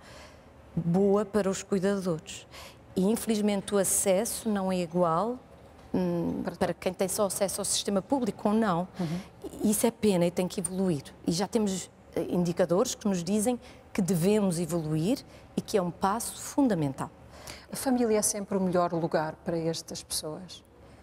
boa para os cuidadores. E, infelizmente, o acesso não é igual hum, para quem tem só acesso ao sistema público ou não. Uhum. Isso é pena e tem que evoluir. E já temos indicadores que nos dizem que devemos evoluir e que é um passo fundamental. A família é sempre o melhor lugar para estas pessoas?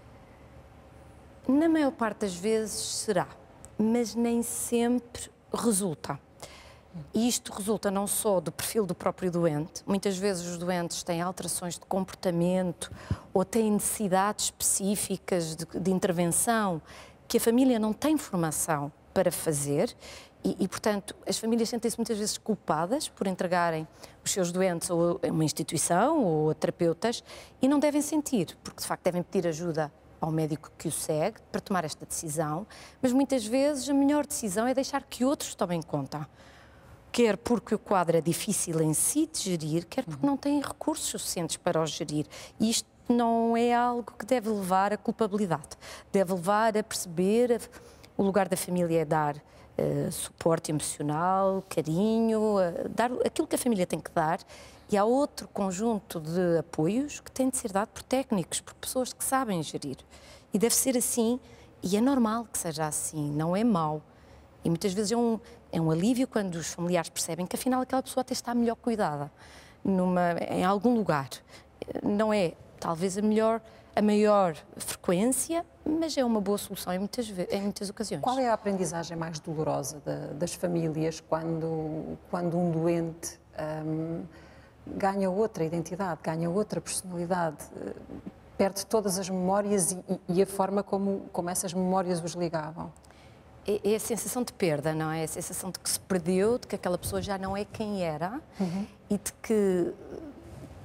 Na maior parte das vezes será, mas nem sempre resulta. E isto resulta não só do perfil do próprio doente, muitas vezes os doentes têm alterações de comportamento ou têm necessidades específicas de, de intervenção que a família não tem formação para fazer e, e, portanto, as famílias sentem-se muitas vezes culpadas por entregarem os seus doentes ou a uma instituição ou a terapeutas e não devem sentir, porque de facto devem pedir ajuda ao médico que o segue para tomar esta decisão, mas muitas vezes a melhor decisão é deixar que outros tomem conta. Quer porque o quadro é difícil em si de gerir, quer porque não têm recursos suficientes para o gerir. E isto não é algo que deve levar à culpabilidade. Deve levar a perceber o lugar da família é dar uh, suporte emocional, carinho, uh, dar aquilo que a família tem que dar. E há outro conjunto de apoios que tem de ser dado por técnicos, por pessoas que sabem gerir. E deve ser assim, e é normal que seja assim, não é mau. E muitas vezes é um, é um alívio quando os familiares percebem que afinal aquela pessoa até está melhor cuidada numa, em algum lugar. Não é talvez a melhor, a maior frequência, mas é uma boa solução em muitas, em muitas ocasiões. Qual é a aprendizagem mais dolorosa da, das famílias quando, quando um doente hum, ganha outra identidade, ganha outra personalidade, perde todas as memórias e, e a forma como, como essas memórias os ligavam? É a sensação de perda, não é? É a sensação de que se perdeu, de que aquela pessoa já não é quem era uhum. e de que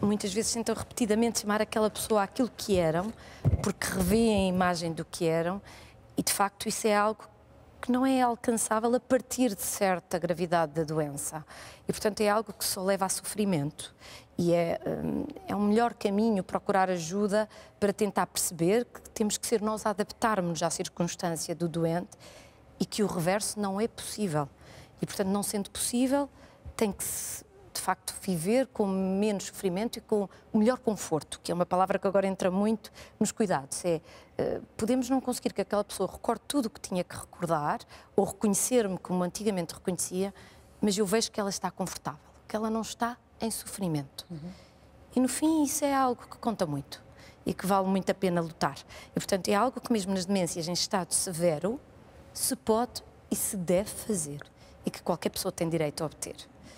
muitas vezes tentam repetidamente chamar aquela pessoa aquilo que eram, porque revêem a imagem do que eram, e de facto isso é algo que não é alcançável a partir de certa gravidade da doença. E portanto é algo que só leva a sofrimento. E é, é um melhor caminho procurar ajuda para tentar perceber que temos que ser nós a adaptarmos à circunstância do doente e que o reverso não é possível. E portanto, não sendo possível, tem que se de facto viver com menos sofrimento e com o melhor conforto, que é uma palavra que agora entra muito nos cuidados. É, uh, podemos não conseguir que aquela pessoa recorde tudo o que tinha que recordar ou reconhecer-me como antigamente reconhecia, mas eu vejo que ela está confortável, que ela não está em sofrimento. Uhum. E no fim isso é algo que conta muito e que vale muito a pena lutar. E portanto é algo que mesmo nas demências em estado severo se pode e se deve fazer e que qualquer pessoa tem direito a obter.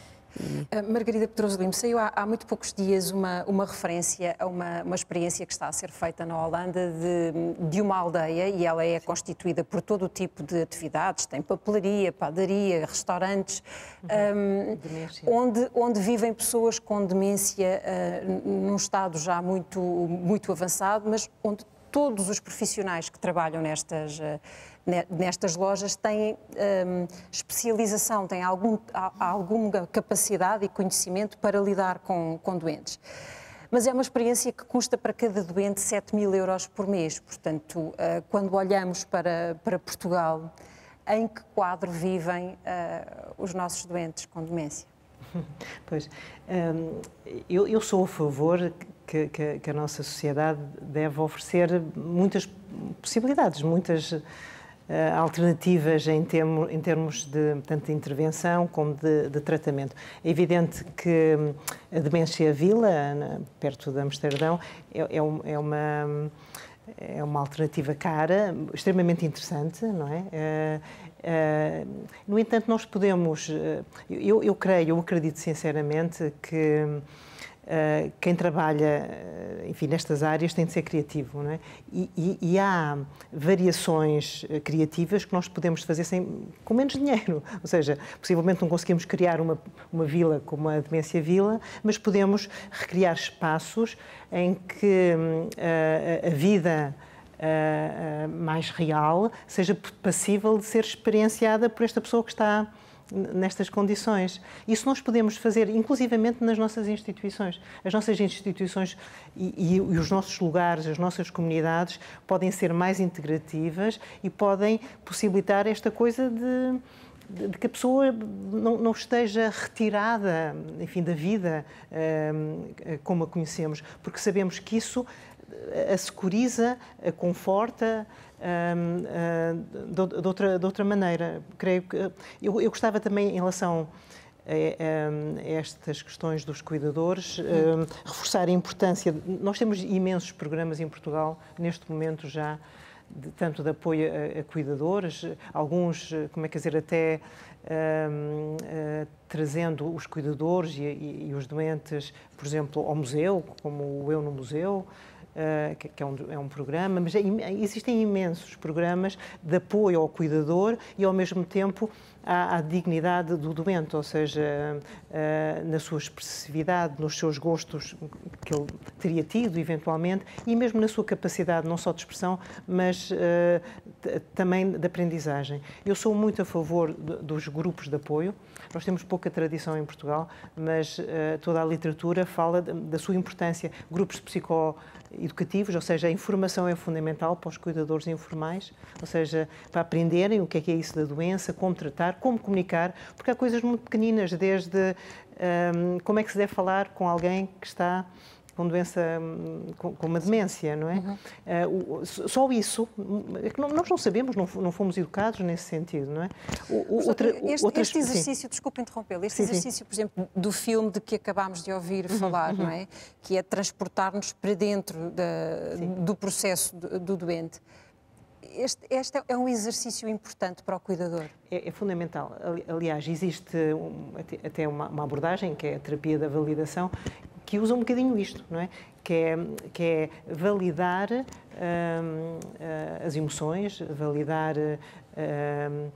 Uh, Margarida Pedroso Lima, saiu há, há muito poucos dias uma, uma referência a uma, uma experiência que está a ser feita na Holanda de, de uma aldeia, e ela é constituída por todo o tipo de atividades, tem papelaria, padaria, restaurantes, uhum. um, onde, onde vivem pessoas com demência uh, num estado já muito, muito avançado, mas onde todos os profissionais que trabalham nestas, nestas lojas têm um, especialização, têm algum, alguma capacidade e conhecimento para lidar com, com doentes. Mas é uma experiência que custa para cada doente sete mil euros por mês. Portanto, uh, quando olhamos para, para Portugal, em que quadro vivem uh, os nossos doentes com demência? Pois, um, eu, eu sou a favor que, que, que a nossa sociedade deve oferecer muitas possibilidades, muitas uh, alternativas em, termo, em termos de, tanto de intervenção como de, de tratamento. É evidente que a demência Vila, perto de Amsterdão, é, é, é uma... é uma alternativa cara, extremamente interessante, não é? Uh, uh, no entanto, nós podemos, uh, eu, eu creio, eu acredito sinceramente que uh, quem trabalha, enfim, nestas áreas tem de ser criativo, não é? E, e, e há variações criativas que nós podemos fazer sem, com menos dinheiro, ou seja, possivelmente não conseguimos criar uma, uma vila como a Demência Vila, mas podemos recriar espaços em que uh, a vida uh, uh, mais real seja passível de ser experienciada por esta pessoa que está nestas condições. Isso nós podemos fazer, inclusivamente nas nossas instituições. As nossas instituições e, e, e os nossos lugares, as nossas comunidades podem ser mais integrativas e podem possibilitar esta coisa de... de que a pessoa não, não esteja retirada, enfim, da vida um, como a conhecemos, porque sabemos que isso a securiza, a conforta um, uh, de, de, outra, de outra maneira. Creio que eu, eu gostava também, em relação a, a estas questões dos cuidadores, um, reforçar a importância. Nós temos imensos programas em Portugal, neste momento já, de, tanto de apoio a, a cuidadores, alguns, como é que dizer, até um, uh, trazendo os cuidadores e, e, e os doentes, por exemplo, ao museu, como o Eu no Museu, uh, que, que é, um, é um programa, mas é, existem imensos programas de apoio ao cuidador e, ao mesmo tempo, à, à dignidade do doente, ou seja, uh, na sua expressividade, nos seus gostos que ele teria tido, eventualmente, e mesmo na sua capacidade, não só de expressão, mas uh, também de aprendizagem. Eu sou muito a favor de, dos grupos de apoio. Nós temos pouca tradição em Portugal, mas uh, toda a literatura fala de, da sua importância. Grupos psicoeducativos, ou seja, a informação é fundamental para os cuidadores informais, ou seja, para aprenderem o que é que é isso da doença, como tratar, como comunicar, porque há coisas muito pequeninas, desde um, como é que se deve falar com alguém que está com doença, com, com uma demência, não é? Uhum. Uh, o, só isso, é que não, nós não sabemos, não, não fomos educados nesse sentido, não é? O, o, outra, este, outras, este exercício, desculpe interrompê-lo, este sim, exercício, sim. por exemplo, do filme de que acabámos de ouvir uhum, falar, uhum. não é? Que é transportar-nos para dentro da, do processo do, do doente. Este, este é um exercício importante para o cuidador? É, é fundamental. Aliás, existe um, até, até uma, uma abordagem, que é a terapia da validação, que usa um bocadinho isto, não é? Que é, que é validar hum, as emoções, validar hum,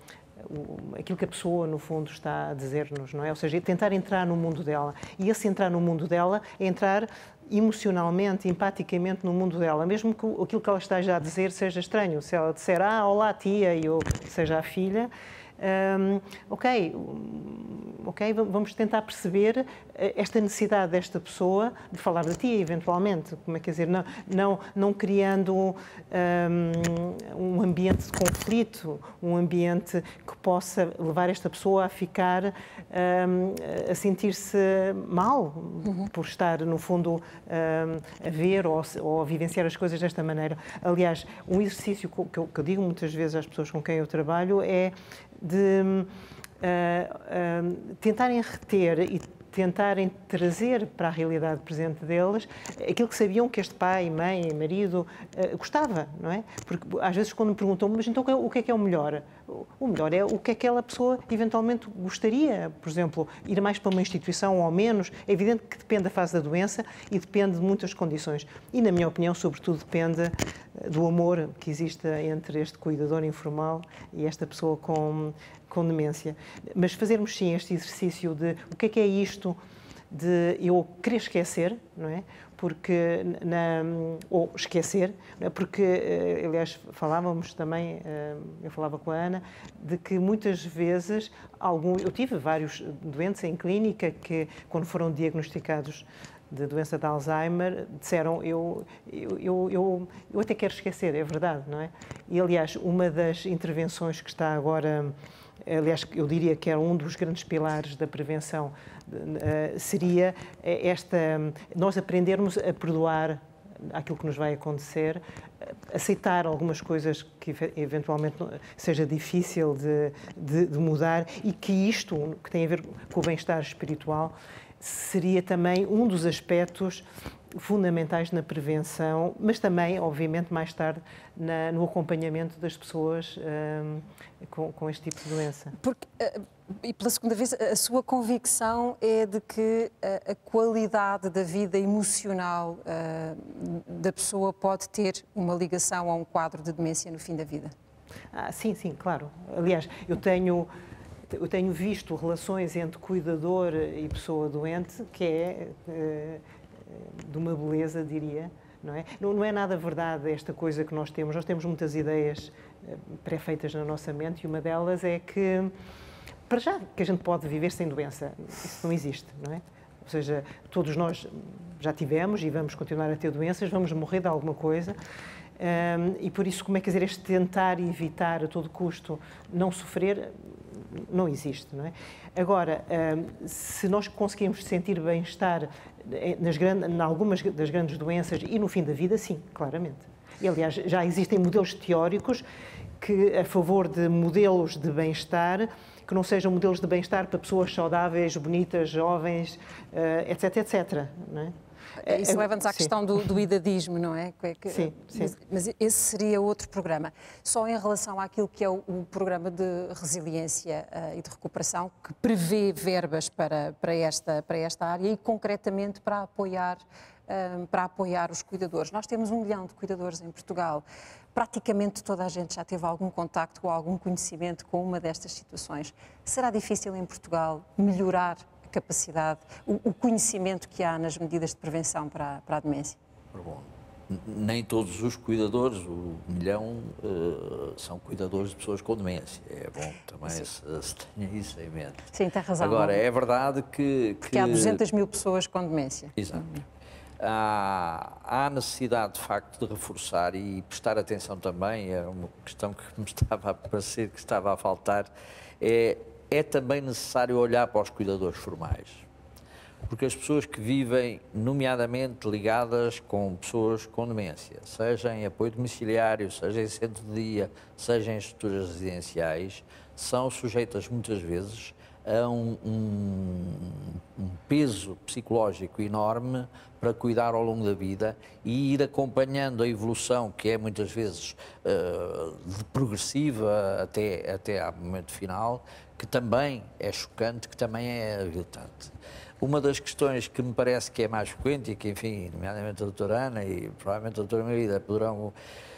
uh, aquilo que a pessoa, no fundo, está a dizer-nos, não é? Ou seja, tentar entrar no mundo dela. E esse entrar no mundo dela é entrar emocionalmente, empaticamente no mundo dela, mesmo que aquilo que ela esteja a dizer seja estranho. Se ela disser, ah, olá tia, e eu seja a filha, um, ok, ok, vamos tentar perceber esta necessidade desta pessoa de falar da tia, eventualmente, como é que quer dizer, não, não, não criando um, um ambiente de conflito, um ambiente que possa levar esta pessoa a ficar, um, a sentir-se mal, uhum. por estar, no fundo, um, a ver ou, ou a vivenciar as coisas desta maneira. Aliás, um exercício que eu, que eu digo muitas vezes às pessoas com quem eu trabalho é de uh, uh, tentarem reter e tentarem trazer para a realidade presente deles aquilo que sabiam que este pai, mãe, marido uh, gostava, não é? Porque às vezes quando me perguntam, mas então o que é que é o melhor? O melhor é o que aquela pessoa eventualmente gostaria, por exemplo, ir mais para uma instituição ou menos. É evidente que depende da fase da doença e depende de muitas condições. E, na minha opinião, sobretudo depende do amor que existe entre este cuidador informal e esta pessoa com, com demência. Mas fazermos sim este exercício de o que é que é isto de eu querer esquecer, não é? Porque, na, ou esquecer, porque, aliás, falávamos também, eu falava com a Ana, de que muitas vezes, algum, eu tive vários doentes em clínica que, quando foram diagnosticados de doença de Alzheimer, disseram, eu, eu, eu, eu, eu até quero esquecer, é verdade, não é? E, aliás, uma das intervenções que está agora, aliás, eu diria que é um dos grandes pilares da prevenção, seria esta, nós aprendermos a perdoar aquilo que nos vai acontecer, aceitar algumas coisas que eventualmente seja difícil de, de, de mudar e que isto, que tem a ver com o bem-estar espiritual, seria também um dos aspectos fundamentais na prevenção, mas também, obviamente, mais tarde, na, no acompanhamento das pessoas um, com, com este tipo de doença. Porque, e pela segunda vez, a sua convicção é de que a, a qualidade da vida emocional uh, da pessoa pode ter uma ligação a um quadro de demência no fim da vida? Ah, sim, sim, claro. Aliás, eu tenho... Eu tenho visto relações entre cuidador e pessoa doente que é uh, de uma beleza, diria, não é? Não, não é nada verdade esta coisa que nós temos. Nós temos muitas ideias uh, pré-feitas na nossa mente e uma delas é que, para já, que a gente pode viver sem doença. Isso não existe, não é? Ou seja, todos nós já tivemos e vamos continuar a ter doenças, vamos morrer de alguma coisa. Um, e por isso, como é que dizer, este tentar evitar a todo custo não sofrer, não existe, não é? Agora, um, se nós conseguimos sentir bem-estar nas grandes, em algumas das grandes doenças e no fim da vida, sim, claramente. E, aliás, já existem modelos teóricos que, a favor de modelos de bem-estar, que não sejam modelos de bem-estar para pessoas saudáveis, bonitas, jovens, uh, etc, etc, não é? Isso leva-nos à questão do, do idadismo, não é? Que, sim, sim. Mas, mas esse seria outro programa. Só em relação àquilo que é o, o programa de resiliência uh, e de recuperação, que prevê verbas para, para, esta, para esta área e concretamente para apoiar, uh, para apoiar os cuidadores. Nós temos um milhão de cuidadores em Portugal. Praticamente toda a gente já teve algum contacto ou algum conhecimento com uma destas situações. Será difícil em Portugal melhorar capacidade, o, o conhecimento que há nas medidas de prevenção para, para a demência? Bom, nem todos os cuidadores, o milhão, uh, são cuidadores de pessoas com demência. É bom também se, se tenha isso em mente. Sim, tem razão. Agora, é verdade que... Porque que... há duzentas mil pessoas com demência. Exato. Há, há necessidade, de facto, de reforçar e prestar atenção também, é uma questão que me estava a parecer que estava a faltar, é É também necessário olhar para os cuidadores formais, porque as pessoas que vivem, nomeadamente ligadas com pessoas com demência, seja em apoio domiciliário, seja em centro de dia, seja em estruturas residenciais, são sujeitas muitas vezes a um, um, um peso psicológico enorme para cuidar ao longo da vida e ir acompanhando a evolução, que é muitas vezes uh, de progressiva até, até ao momento final, que também é chocante, que também é habilitante. Uma das questões que me parece que é mais frequente e que, enfim, nomeadamente a doutora Ana e provavelmente a doutora Margarida poderão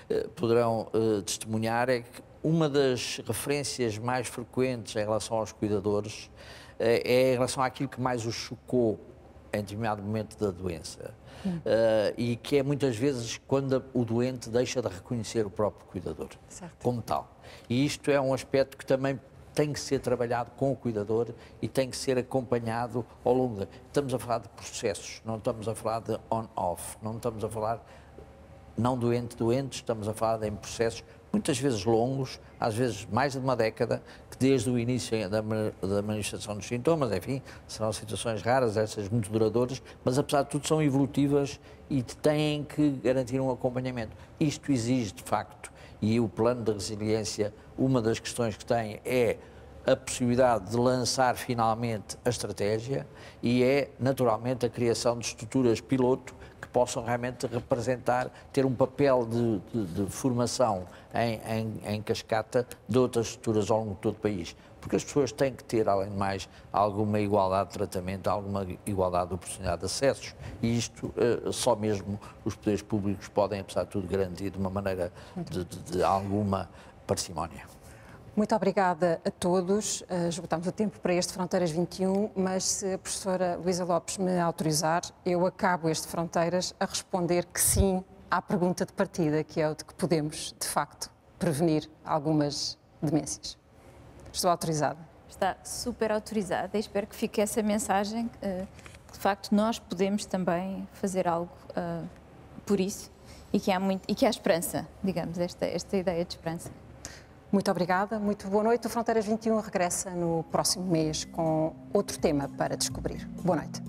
poderão uh, testemunhar é que uma das referências mais frequentes em relação aos cuidadores uh, é em relação àquilo que mais os chocou em determinado momento da doença. Hum. Uh, e que é muitas vezes quando o doente deixa de reconhecer o próprio cuidador, certo, como tal. E isto é um aspecto que também tem que ser trabalhado com o cuidador e tem que ser acompanhado ao longo da... Estamos a falar de processos, não estamos a falar de on-off, não estamos a falar não doente-doente, estamos a falar em processos muitas vezes longos, às vezes mais de uma década, que desde o início da, da manifestação dos sintomas, enfim, serão situações raras, essas muito duradouras, mas apesar de tudo são evolutivas e têm que garantir um acompanhamento. Isto exige, de facto, e o plano de resiliência, uma das questões que tem é a possibilidade de lançar finalmente a estratégia e é, naturalmente, a criação de estruturas piloto que possam realmente representar, ter um papel de, de, de formação em, em, em cascata de outras estruturas ao longo de todo o país. Porque as pessoas têm que ter, além de mais, alguma igualdade de tratamento, alguma igualdade de oportunidade de acessos e isto uh, só mesmo os poderes públicos podem, apesar de tudo, garantir de uma maneira de, de, de alguma parcimónia. Muito obrigada a todos. Uh, esgotamos o tempo para este Fronteiras vinte e um, mas se a professora Luísa Lopes me autorizar, eu acabo este Fronteiras a responder que sim à pergunta de partida, que é o de que podemos, de facto, prevenir algumas demências. Estou autorizada. Está super autorizada e espero que fique essa mensagem, uh, que de facto nós podemos também fazer algo uh, por isso e que há, muito, e que há esperança, digamos, esta, esta ideia de esperança. Muito obrigada, muito boa noite. O Fronteiras vinte e um regressa no próximo mês com outro tema para descobrir. Boa noite.